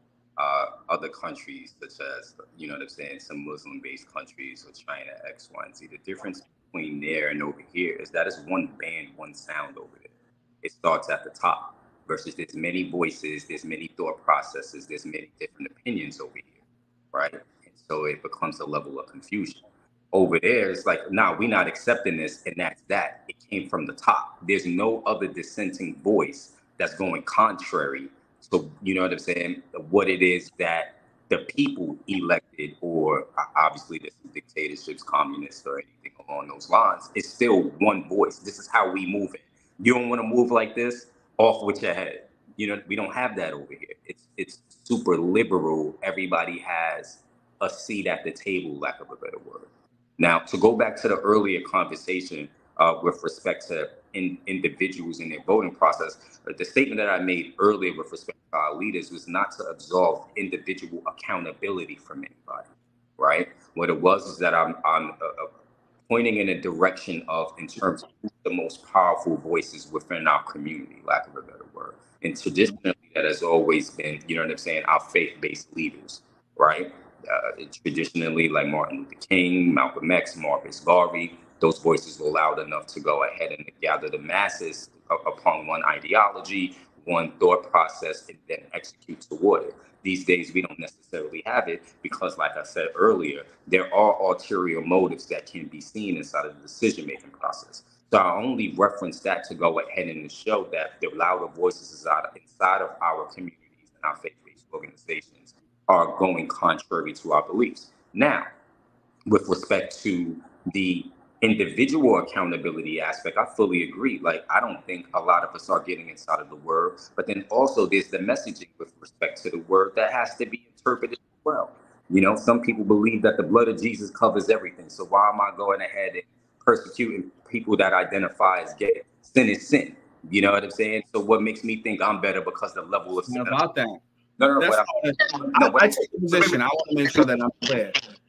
Uh, other countries, such as, you know what I'm saying, some Muslim-based countries or China, X, Y, and Z. The difference between there and over here is that it's one band, one sound over there. It starts at the top versus there's many voices, there's many thought processes, there's many different opinions over here, right? And so it becomes a level of confusion. Over there, it's like, nah, we're not accepting this, and that's that. It came from the top. There's no other dissenting voice that's going contrary to, you know what I'm saying, what it is that the people elected, or obviously this is dictatorships, communists, or anything along those lines. It's still one voice. This is how we move it. You don't want to move like this, off with your head. You know, we don't have that over here. It's it's super liberal. Everybody has a seat at the table, lack of a better word. Now, to go back to the earlier conversation uh, with respect to in, individuals in their voting process, uh, the statement that I made earlier with respect to our leaders was not to absolve individual accountability from anybody, right? What it was is that I'm, I'm uh, pointing in a direction of, in terms of the most powerful voices within our community, lack of a better word. And traditionally, that has always been, you know what I'm saying, our faith-based leaders, right? Uh, traditionally, like Martin Luther King, Malcolm X, Marcus Garvey, those voices were loud enough to go ahead and gather the masses upon one ideology, one thought process, and then execute toward it. These days, we don't necessarily have it because, like I said earlier, there are ulterior motives that can be seen inside of the decision-making process. So I only reference that to go ahead and show that the louder voices inside of, inside of our communities and our faith-based organizations are going contrary to our beliefs. Now, with respect to the individual accountability aspect, I fully agree. Like, I don't think a lot of us are getting inside of the word, but then also there's the messaging with respect to the word that has to be interpreted as well. You know, some people believe that the blood of Jesus covers everything. So why am I going ahead and persecuting people that identify as gay? Sin is sin. You know what I'm saying? So what makes me think I'm better because the level of sin about that? No, no, no. That's I, no I, I take the position. I want to make sure that I'm clear.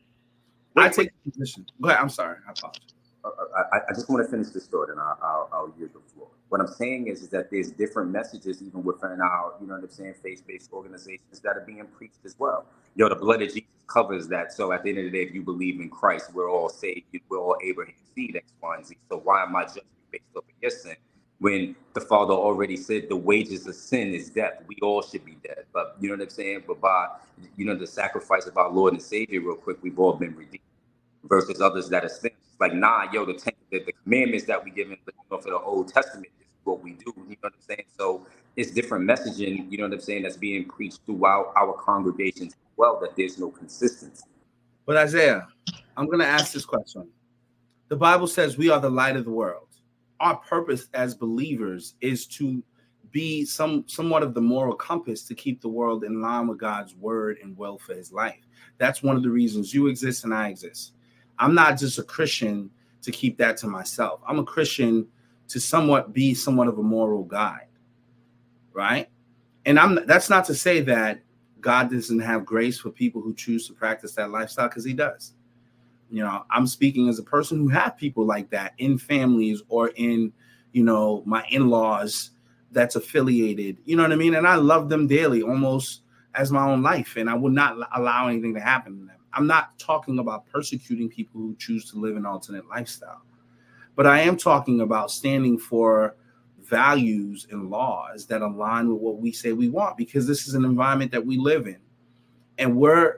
I take the position. Go ahead. I'm sorry. I apologize. I, I just want to finish this thought, and I'll, I'll, I'll use the floor. What I'm saying is, is that there's different messages even within our, you know what I'm saying, faith-based organizations that are being preached as well. Yo, the blood of Jesus covers that. So at the end of the day, if you believe in Christ, we're all saved. We're all Abraham's seed, X, Y, and Z. So why am I judging based off of your sin? When the Father already said the wages of sin is death, we all should be dead. But you know what I'm saying? But by, you know, the sacrifice of our Lord and Savior, real quick, we've all been redeemed. Versus others that are sinners. It's like, nah, yo, the, ten, the the commandments that we give in, you know, for the Old Testament is what we do. You know what I'm saying? So it's different messaging, you know what I'm saying, that's being preached throughout our congregations as well, that there's no consistency. But Isaiah, I'm going to ask this question. The Bible says we are the light of the world. Our purpose as believers is to be some somewhat of the moral compass to keep the world in line with God's word and will for his life. That's one of the reasons you exist and I exist. I'm not just a Christian to keep that to myself. I'm a Christian to somewhat be somewhat of a moral guide, right? And I'm that's not to say that God doesn't have grace for people who choose to practice that lifestyle, because he does. You know, I'm speaking as a person who have people like that in families or in, you know, my in-laws that's affiliated, you know what I mean? And I love them daily, almost as my own life. And I would not allow anything to happen to them. I'm not talking about persecuting people who choose to live an alternate lifestyle, but I am talking about standing for values and laws that align with what we say we want, because this is an environment that we live in. And we're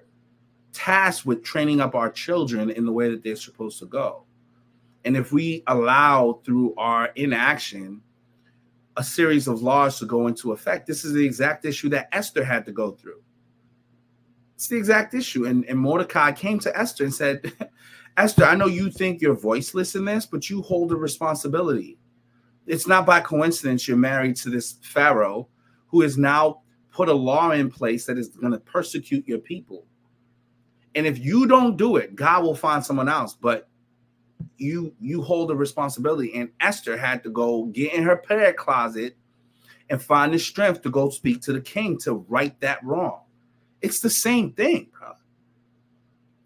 tasked with training up our children in the way that they're supposed to go. And if we allow through our inaction a series of laws to go into effect, this is the exact issue that Esther had to go through. It's the exact issue. And, and Mordecai came to Esther and said, Esther, I know you think you're voiceless in this, but you hold a responsibility. It's not by coincidence you're married to this Pharaoh who has now put a law in place that is going to persecute your people. And if you don't do it, God will find someone else. But you you hold a responsibility. And Esther had to go get in her prayer closet and find the strength to go speak to the king to right that wrong. It's the same thing, bro.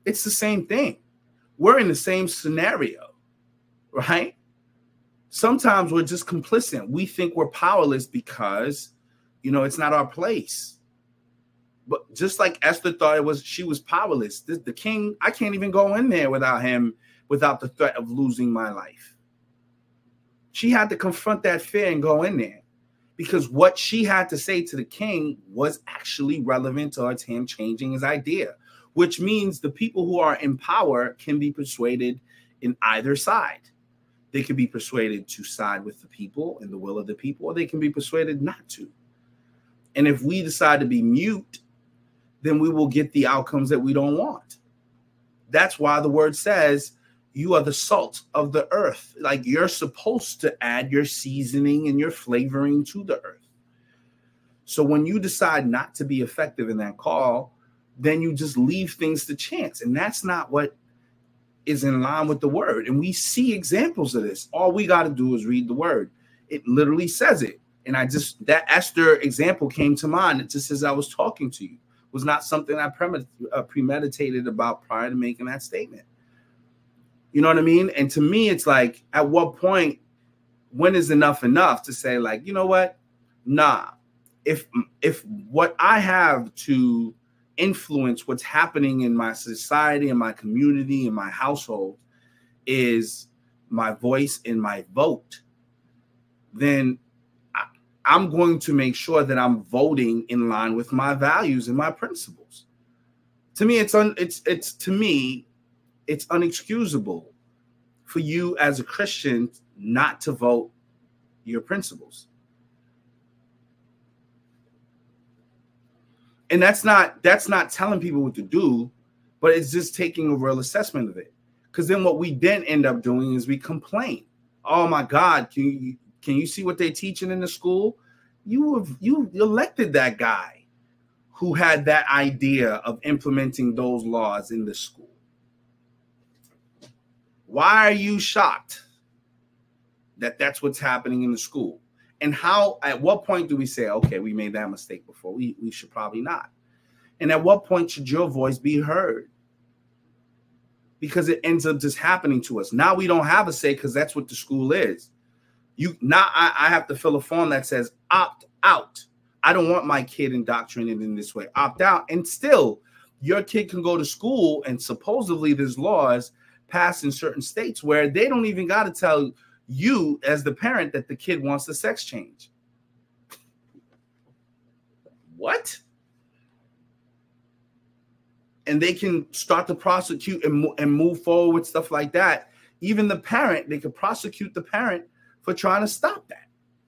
It's the same thing. We're in the same scenario, right? Sometimes we're just complicit. We think we're powerless because, you know, it's not our place. But just like Esther thought it was, she was powerless. The, the king, I can't even go in there without him, without the threat of losing my life. She had to confront that fear and go in there, because what she had to say to the king was actually relevant towards him changing his idea, which means the people who are in power can be persuaded in either side. They can be persuaded to side with the people and the will of the people, or they can be persuaded not to. And if we decide to be mute, then we will get the outcomes that we don't want. That's why the word says you are the salt of the earth. Like, you're supposed to add your seasoning and your flavoring to the earth. So when you decide not to be effective in that call, then you just leave things to chance. And that's not what is in line with the word. And we see examples of this. All we got to do is read the word. It literally says it. And I just, that Esther example came to mind. It just as I was talking to you. It was not something I premeditated about prior to making that statement. You know what I mean? And to me, it's like, at what point, when is enough enough to say, like, you know what? Nah. If if what I have to influence what's happening in my society, in my community, in my household is my voice and my vote, then I, I'm going to make sure that I'm voting in line with my values and my principles. To me, it's un, it's it's to me, it's unexcusable for you as a Christian not to vote your principles. And that's not that's not telling people what to do, but it's just taking a real assessment of it. Because then what we then end up doing is we complain. Oh my God, can you can you see what they're teaching in the school? You have you elected that guy who had that idea of implementing those laws in the school. Why are you shocked that that's what's happening in the school? And how, at what point do we say, okay, we made that mistake before, we, we should probably not? And at what point should your voice be heard? Because it ends up just happening to us. Now we don't have a say because that's what the school is. You now I, I have to fill a form that says opt out. I don't want my kid indoctrinated in this way. Opt out. And still, your kid can go to school, and supposedly there's laws passed in certain states where they don't even got to tell you as the parent that the kid wants the sex change. What? And they can start to prosecute and, and move forward with stuff like that. Even the parent, they could prosecute the parent for trying to stop that.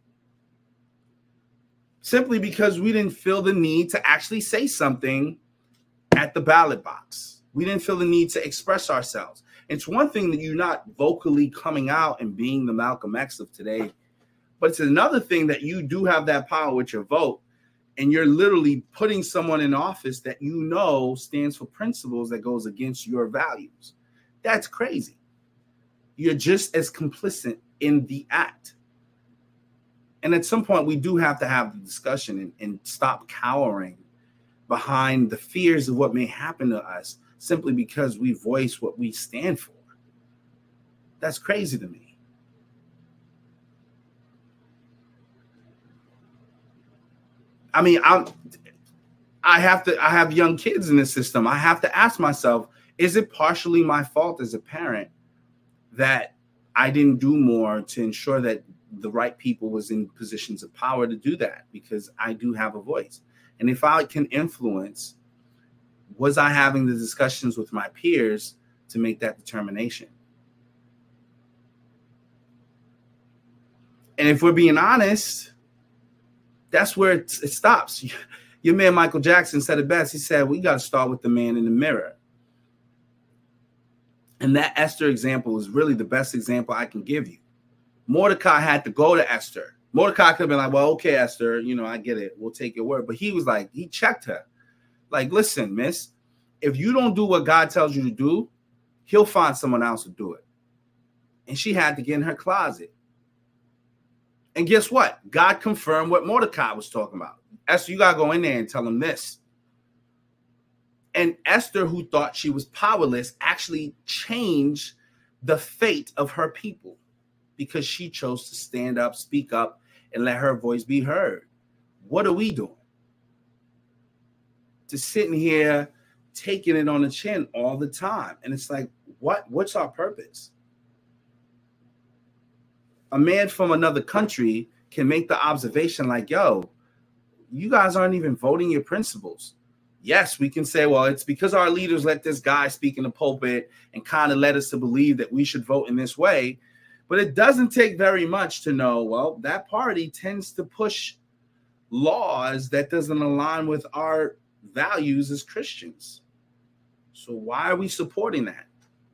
Simply because we didn't feel the need to actually say something at the ballot box. We didn't feel the need to express ourselves. It's one thing that you're not vocally coming out and being the Malcolm X of today, but it's another thing that you do have that power with your vote, and you're literally putting someone in office that you know stands for principles that goes against your values. That's crazy. You're just as complicit in the act. And at some point, we do have to have the discussion and, and stop cowering behind the fears of what may happen to us simply because we voice what we stand for. That's crazy to me. I mean, I'm, I have to, I have young kids in this system. I have to ask myself, is it partially my fault as a parent that I didn't do more to ensure that the right people was in positions of power to do that? Because I do have a voice. And if I can influence, was I having the discussions with my peers to make that determination? And if we're being honest, that's where it, it stops. Your man Michael Jackson said it best. He said, we got to start with the man in the mirror. And that Esther example is really the best example I can give you. Mordecai had to go to Esther. Mordecai could have been like, well, okay, Esther, you know, I get it. We'll take your word. But he was like, he checked her. Like, listen, miss, if you don't do what God tells you to do, he'll find someone else to do it. And she had to get in her closet. And guess what? God confirmed what Mordecai was talking about. Esther, you got to go in there and tell him this. And Esther, who thought she was powerless, actually changed the fate of her people because she chose to stand up, speak up, and let her voice be heard. What are we doing? Just sitting here, taking it on the chin all the time. And it's like, what? What's our purpose? A man from another country can make the observation like, yo, you guys aren't even voting your principles. Yes, we can say, well, it's because our leaders let this guy speak in the pulpit and kind of led us to believe that we should vote in this way. But it doesn't take very much to know, well, that party tends to push laws that doesn't align with our values as Christians. So why are we supporting that?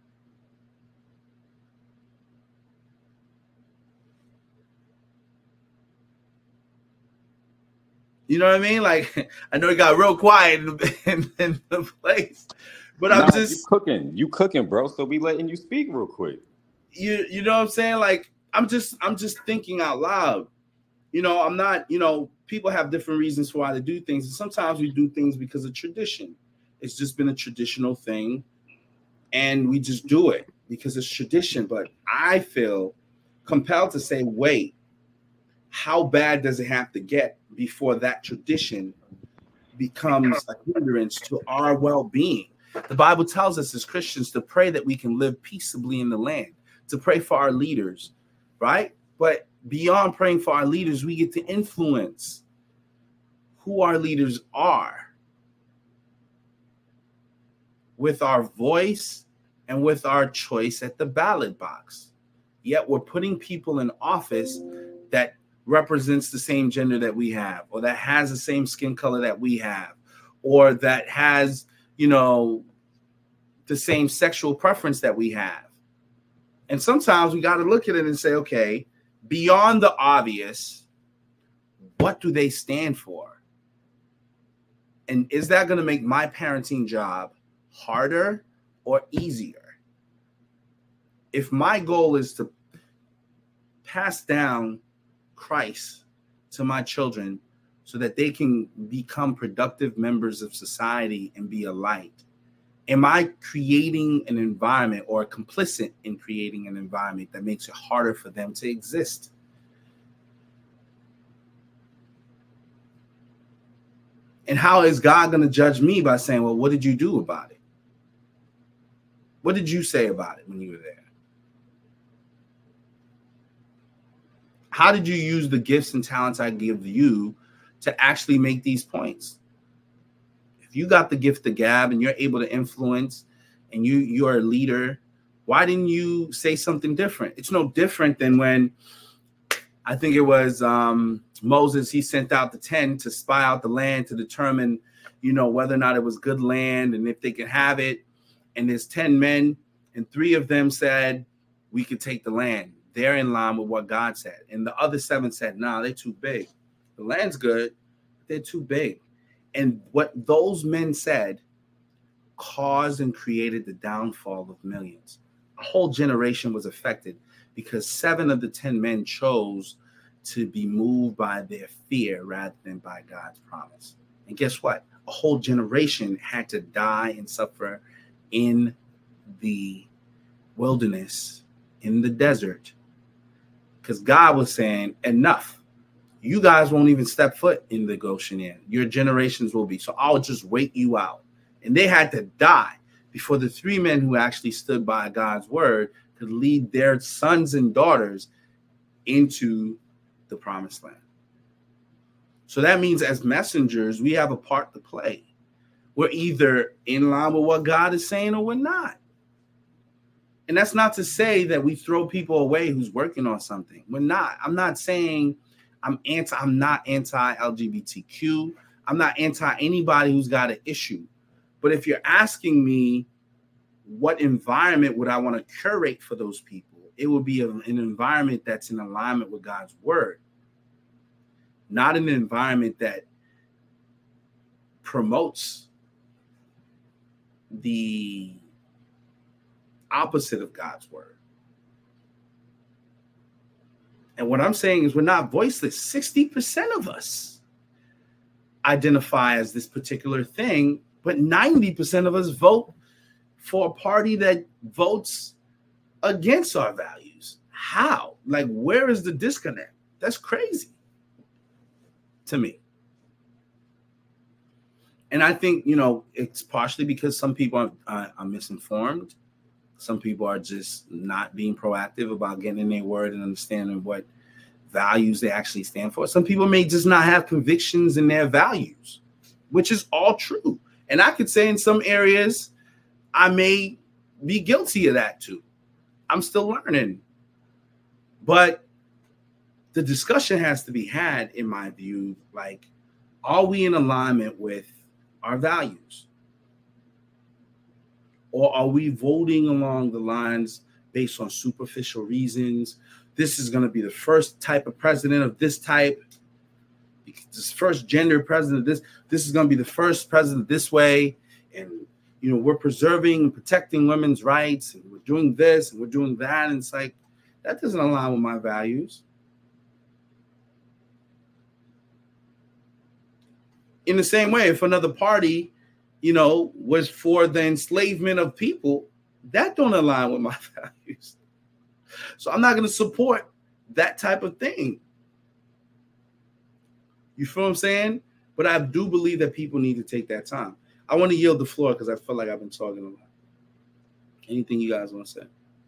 You know what I mean? Like, I know it got real quiet in, in, in the place, but I'm nah, just you cooking, you cooking, bro. So we letting you speak real quick. You, you know what I'm saying? Like, I'm just, I'm just thinking out loud. You know, I'm not, you know, people have different reasons for why they do things. And sometimes we do things because of tradition. It's just been a traditional thing. And we just do it because it's tradition. But I feel compelled to say, wait, how bad does it have to get before that tradition becomes a hindrance to our well-being? The Bible tells us as Christians to pray that we can live peaceably in the land, to pray for our leaders, right? But beyond praying for our leaders, we get to influence who our leaders are with our voice and with our choice at the ballot box. Yet we're putting people in office that represents the same gender that we have, or that has the same skin color that we have, or that has, you know, the same sexual preference that we have. And sometimes we got to look at it and say, okay, beyond the obvious, what do they stand for? And is that going to make my parenting job harder or easier? If my goal is to pass down Christ to my children so that they can become productive members of society and be a light, am I creating an environment or complicit in creating an environment that makes it harder for them to exist? And how is God going to judge me by saying, well, what did you do about it? What did you say about it when you were there? How did you use the gifts and talents I give you to actually make these points? If you got the gift of gab and you're able to influence and you, you're a leader, why didn't you say something different? It's no different than when, I think it was um, Moses, he sent out the ten to spy out the land to determine, you know, whether or not it was good land and if they could have it. And there's ten men and three of them said, we could take the land. They're in line with what God said. And the other seven said, nah, they're too big. The land's good. They're too big. And what those men said caused and created the downfall of millions. A whole generation was affected because seven of the ten men chose to be moved by their fear rather than by God's promise. And guess what? A whole generation had to die and suffer in the wilderness, in the desert, because God was saying, enough. You guys won't even step foot in the Goshen Inn. Your generations will be. So I'll just wait you out. And they had to die before the three men who actually stood by God's word could lead their sons and daughters into the promised land. So that means as messengers, we have a part to play. We're either in line with what God is saying or we're not. And that's not to say that we throw people away who's working on something. We're not. I'm not saying I'm anti, I'm not anti-L G B T Q. I'm not anti anybody who's got an issue. But if you're asking me what environment would I want to curate for those people, it would be a, an environment that's in alignment with God's word, not an environment that promotes the opposite of God's word. And what I'm saying is we're not voiceless. sixty percent of us identify as this particular thing, but ninety percent of us vote for a party that votes against our values. How? Like, where is the disconnect? That's crazy to me. And I think, you know, it's partially because some people are, uh, are misinformed. Some people are just not being proactive about getting in their word and understanding what values they actually stand for. Some people may just not have convictions in their values, which is all true. And I could say in some areas, I may be guilty of that too. I'm still learning. But the discussion has to be had, in my view, like, are we in alignment with our values? Or are we voting along the lines based on superficial reasons? This is going to be the first type of president of this type. This first gender president of this. This is going to be the first president this way. And, you know, we're preserving and protecting women's rights. And we're doing this and we're doing that. And it's like, that doesn't align with my values. In the same way, if another party, you know, was for the enslavement of people, that don't align with my values. So I'm not going to support that type of thing. You feel what I'm saying? But I do believe that people need to take that time. I want to yield the floor because I feel like I've been talking a lot. Anything you guys want to say?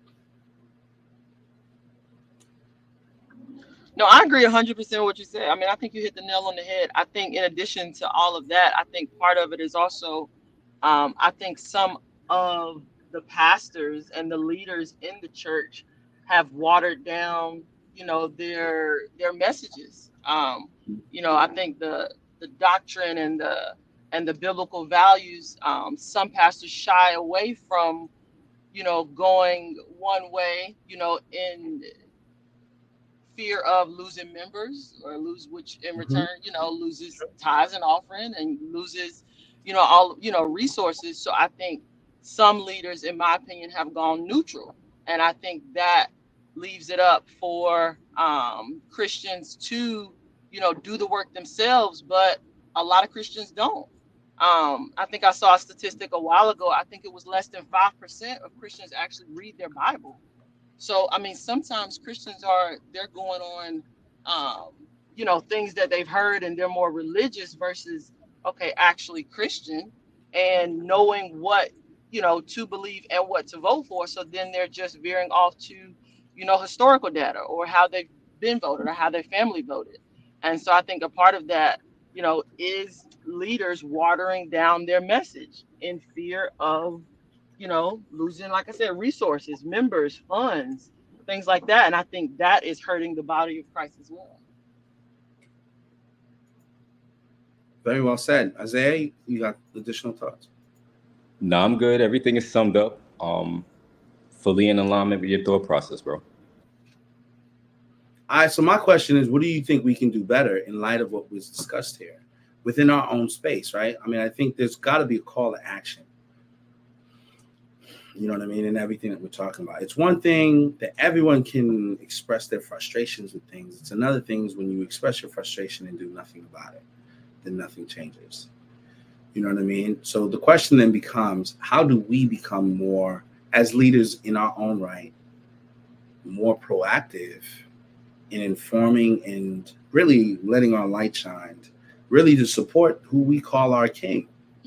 No, I agree one hundred percent with what you said. I mean, I think you hit the nail on the head. I think in addition to all of that, I think part of it is also, um, I think some of the pastors and the leaders in the church have watered down, you know, their their messages. Um, you know, I think the the doctrine and the and the biblical values, um, some pastors shy away from, you know, going one way, you know, in fear of losing members or lose, which in return, you know, loses tithes and offering and loses, you know, all, you know, resources. So I think some leaders, in my opinion, have gone neutral. And I think that leaves it up for um, Christians to, you know, do the work themselves. But a lot of Christians don't. Um, I think I saw a statistic a while ago. I think it was less than five percent of Christians actually read their Bible. So, I mean, sometimes Christians are, they're going on, um, you know, things that they've heard and they're more religious versus, okay, actually Christian and knowing what, you know, to believe and what to vote for. So then they're just veering off to, you know, historical data or how they've been voted or how their family voted. And so I think a part of that, you know, is leaders watering down their message in fear of, you know, losing, like I said, resources, members, funds, things like that. And I think that is hurting the body of Christ as well. Very well said. Isaiah, you got additional thoughts? No, I'm good. Everything is summed up. Um, fully in alignment with your thought process, bro. All right, so my question is, what do you think we can do better in light of what was discussed here within our own space, right? I mean, I think there's got to be a call to action. You know what I mean? And everything that we're talking about. It's one thing that everyone can express their frustrations with things. It's another thing is when you express your frustration and do nothing about it, then nothing changes. You know what I mean? So the question then becomes, how do we become more, as leaders in our own right, more proactive in informing and really letting our light shine, really to support who we call our king?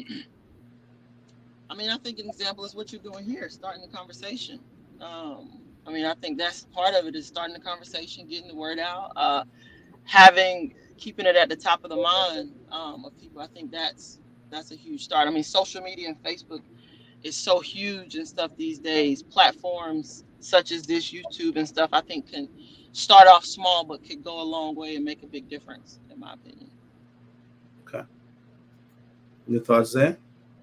I mean, I think an example is what you're doing here, starting the conversation. Um, I mean, I think that's part of it is starting the conversation, getting the word out, uh, having, keeping it at the top of the mind um, of people. I think that's that's a huge start. I mean, social media and Facebook is so huge and stuff these days. Platforms such as this, YouTube and stuff, I think can start off small, but could go a long way and make a big difference, in my opinion. Okay. Your thoughts there?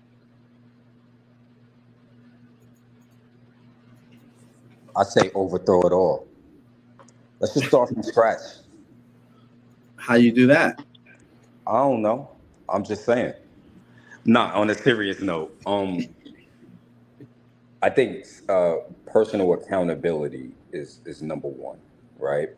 I say overthrow it all. Let's just start from scratch. How you do that? I don't know. I'm just saying. Nah, on a serious note, um, I think uh, personal accountability is is number one, right?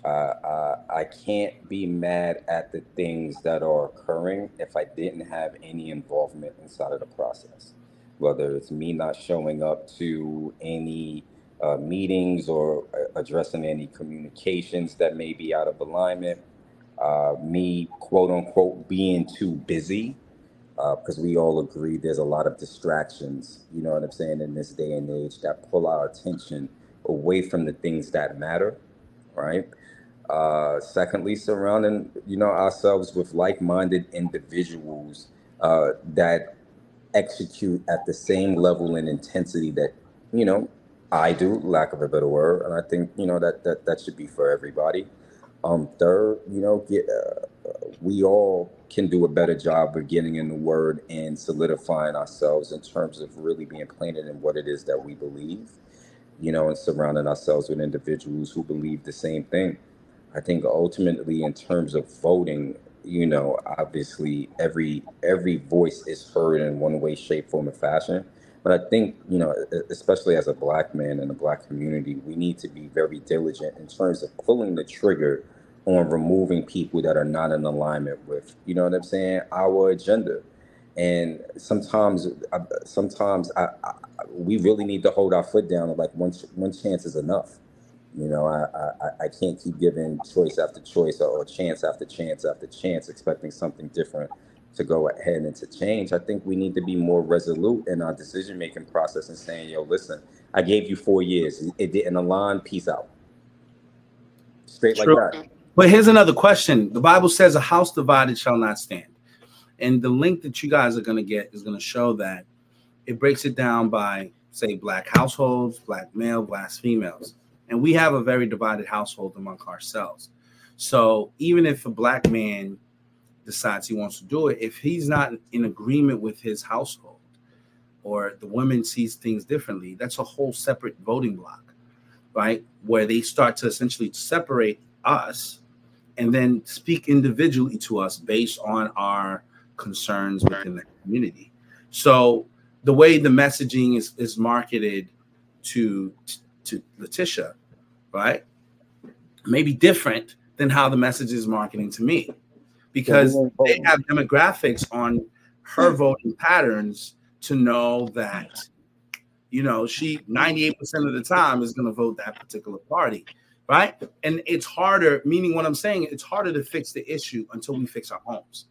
Uh, uh, I can't be mad at the things that are occurring if I didn't have any involvement inside of the process. Whether it's me not showing up to any uh, meetings or uh, addressing any communications that may be out of alignment, uh, me quote unquote being too busy, because uh, we all agree there's a lot of distractions, you know what I'm saying, in this day and age that pull our attention away from the things that matter, right? Uh, secondly, surrounding, you know, ourselves with like-minded individuals uh, that execute at the same level and intensity that, you know, I do, lack of a better word. And I think, you know, that that, that should be for everybody. Um, third, you know, get, uh, we all can do a better job of getting in the word and solidifying ourselves in terms of really being planted in what it is that we believe, you know, and surrounding ourselves with individuals who believe the same thing. I think ultimately in terms of voting, you know, obviously every every voice is heard in one way, shape, form, or fashion. But I think, you know, especially as a Black man in the Black community, we need to be very diligent in terms of pulling the trigger on removing people that are not in alignment with, you know what I'm saying, our agenda. And sometimes, sometimes I, I, we really need to hold our foot down. Like one one chance is enough. You know, I, I I can't keep giving choice after choice or, or chance after chance after chance, expecting something different to go ahead and to change. I think we need to be more resolute in our decision-making process and saying, yo, listen, I gave you four years. It didn't align. Peace out. Straight True. Like that. But here's another question. The Bible says a house divided shall not stand. And the link that you guys are going to get is going to show that it breaks it down by, say, Black households, Black male, Black females. And we have a very divided household among ourselves. So even if a Black man decides he wants to do it, if he's not in agreement with his household or the woman sees things differently, that's a whole separate voting block, right? Where they start to essentially separate us and then speak individually to us based on our concerns within the community. So the way the messaging is, is marketed to, to Letitia, right, may be different than how the message is marketing to me, because they have demographics on her voting patterns to know that, you know, she ninety-eight percent of the time is going to vote that particular party, right? And it's harder, meaning what I'm saying, it's harder to fix the issue until we fix our homes.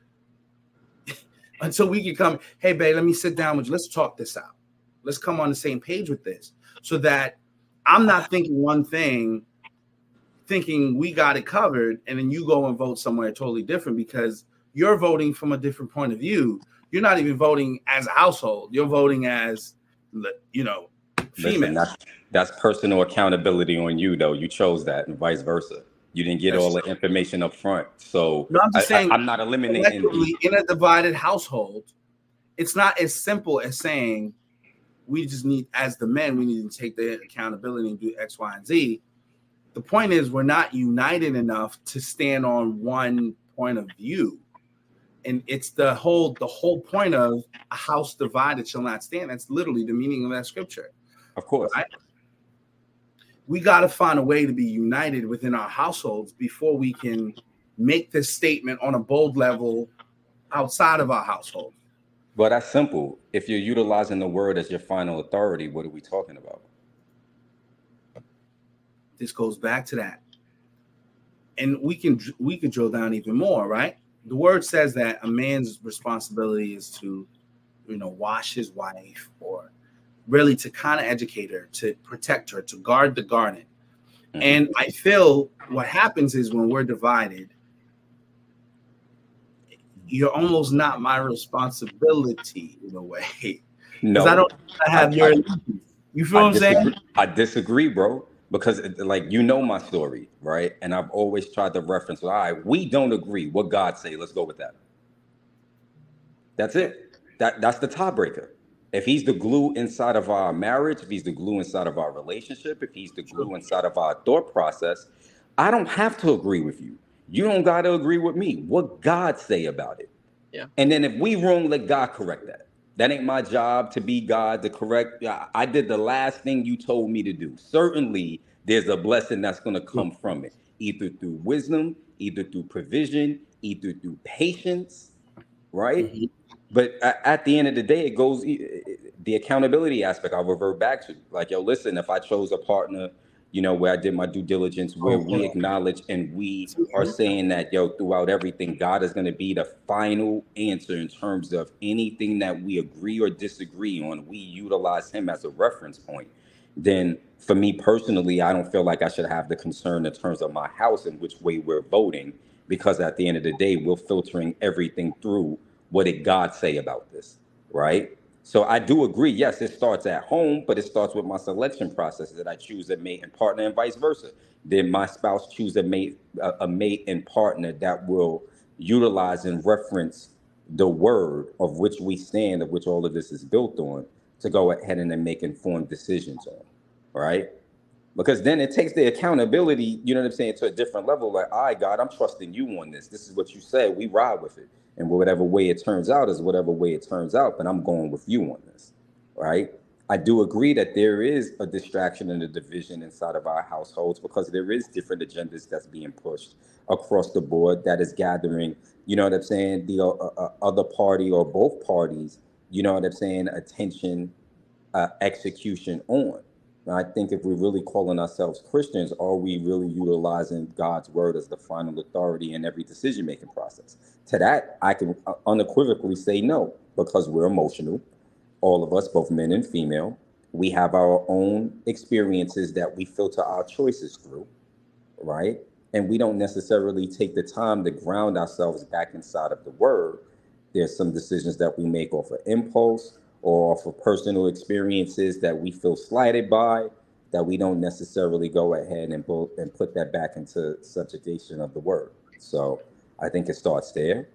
Until we can come, hey, babe, let me sit down with you. Let's talk this out. Let's come on the same page with this so that I'm not thinking one thing, thinking we got it covered, and then you go and vote somewhere totally different because you're voting from a different point of view. You're not even voting as a household. You're voting as, you know, female. Listen, that's, that's personal accountability on you, though. You chose that and vice versa. You didn't get that's all the information up front. So no, I'm just I, saying, I, I'm not eliminating. In a divided household, it's not as simple as saying, we just need, as the men, we need to take the accountability and do X, Y, and Z. The point is, we're not united enough to stand on one point of view. And it's the whole, the whole point of a house divided shall not stand. That's literally the meaning of that scripture. Of course. Right? We got to find a way to be united within our households before we can make this statement on a bold level outside of our household. Well, that's simple. If you're utilizing the word as your final authority, what are we talking about? This goes back to that. And we can we can drill down even more, right? The word says that a man's responsibility is to, you know, wash his wife, or really to kind of educate her, to protect her, to guard the garden. Mm-hmm. And I feel what happens is when we're divided, you're almost not my responsibility in a way. No, I don't have I, your. I, you feel I what I'm saying? I disagree, bro. Because, like, you know my story, right? And I've always tried to reference, all right, we don't agree. What God say? Let's go with that. That's it. That that's the tiebreaker. If he's the glue inside of our marriage, if he's the glue inside of our relationship, if he's the glue inside of our thought process, I don't have to agree with you. You don't got to agree with me. What God say about it? Yeah. And then if we wrong, let God correct that. That ain't my job to be God, to correct. I did the last thing you told me to do. Certainly, there's a blessing that's going to come from it. either through wisdom, either through provision, either through patience, right? Mm-hmm. But at the end of the day, it goes, the accountability aspect, I'll revert back to. Like, yo, listen, if I chose a partner, you know, where I did my due diligence, where we acknowledge and we are saying that, yo, throughout everything, God is going to be the final answer in terms of anything that we agree or disagree on, we utilize him as a reference point. Then for me personally, I don't feel like I should have the concern in terms of my house and which way we're voting, because at the end of the day, we're filtering everything through what did God say about this, right? So I do agree. Yes, it starts at home, but it starts with my selection process that I choose a mate and partner and vice versa. Then my spouse choose a mate, a, a mate and partner that will utilize and reference the word of which we stand, of which all of this is built on, to go ahead and then make informed decisions on, right? Because then it takes the accountability, you know what I'm saying, to a different level. Like, all right, God, I'm trusting you on this. This is what you said. We ride with it. And whatever way it turns out is whatever way it turns out, but I'm going with you on this, right? I do agree that there is a distraction and a division inside of our households, because there is different agendas that's being pushed across the board that is gathering, you know what I'm saying, the uh, uh, other party or both parties, you know what I'm saying, attention, uh, execution on. And I think if we're really calling ourselves Christians, are we really utilizing God's word as the final authority in every decision-making process? To that, I can unequivocally say no, because we're emotional. All of us, both men and female, we have our own experiences that we filter our choices through, right? And we don't necessarily take the time to ground ourselves back inside of the word. There's some decisions that we make off of impulse or off of personal experiences that we feel slighted by, that we don't necessarily go ahead and, bo- and put that back into subjugation of the word. So I think it starts there,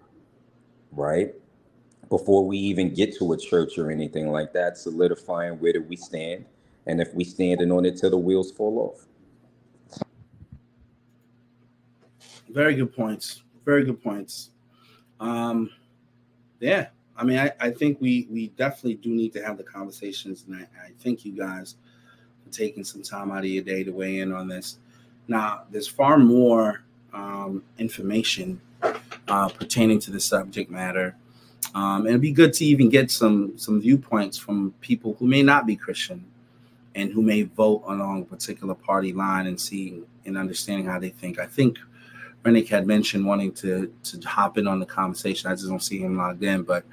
right? Before we even get to a church or anything like that, solidifying where do we stand, and if we standing on it till the wheels fall off. Very good points. Very good points. Um, yeah. I mean, I, I think we we definitely do need to have the conversations, and I, I thank you guys for taking some time out of your day to weigh in on this. Now, there's far more um, information uh, pertaining to the subject matter, um, and it'd be good to even get some some viewpoints from people who may not be Christian and who may vote along a particular party line, and seeing and understanding how they think. I think Rennick had mentioned wanting to to hop in on the conversation. I just don't see him logged in, but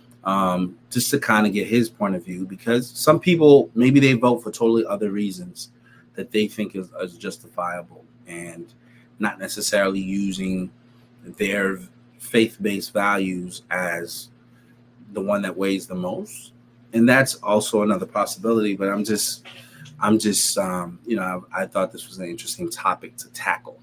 um, just to kind of get his point of view, because some people, maybe they vote for totally other reasons that they think is, is justifiable, and not necessarily using their faith-based values as the one that weighs the most. And that's also another possibility, but I'm just, I'm just, um, you know, I, I thought this was an interesting topic to tackle.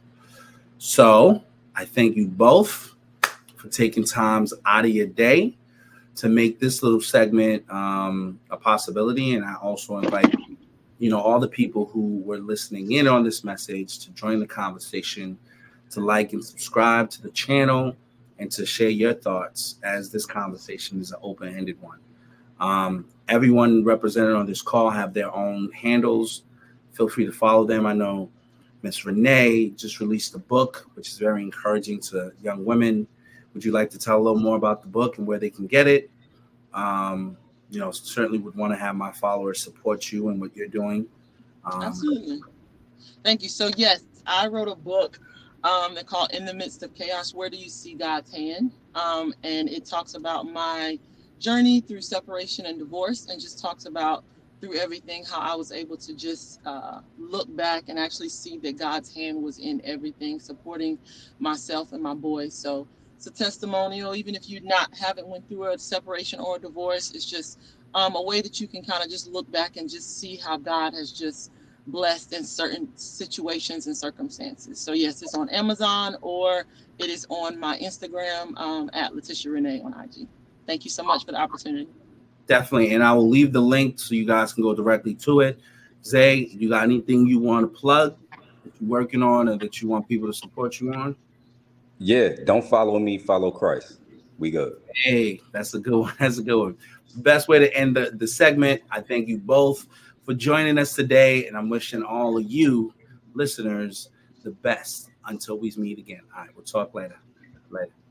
So I thank you both for taking times out of your day to make this little segment um, a possibility. And I also invite, you know, all the people who were listening in on this message to join the conversation, to like and subscribe to the channel, and to share your thoughts, as this conversation is an open-ended one. Um, everyone represented on this call have their own handles. Feel free to follow them. I know Miss Renee just released a book, which is very encouraging to young women. Would you like to tell a little more about the book and where they can get it? Um, you know, certainly would want to have my followers support you and what you're doing. Um, Absolutely. Thank you. So yes, I wrote a book um, called In the Midst of Chaos, Where Do You See God's Hand? Um, and it talks about my journey through separation and divorce, and just talks about through everything how I was able to just uh, look back and actually see that God's hand was in everything, supporting myself and my boys. So it's a testimonial, even if you not haven't went through a separation or a divorce. It's just um, a way that you can kind of just look back and just see how God has just blessed in certain situations and circumstances. So yes, it's on Amazon, or it is on my Instagram um, at Letitia Renee on I G. Thank you so much for the opportunity. Definitely. And I will leave the link so you guys can go directly to it. Zay, you got anything you want to plug that you're working on or that you want people to support you on? Yeah, don't follow me, follow Christ. We good. Hey, that's a good one. That's a good one. Best way to end the, the segment. I thank you both for joining us today, and I'm wishing all of you listeners the best until we meet again. All right, we'll talk later. Later.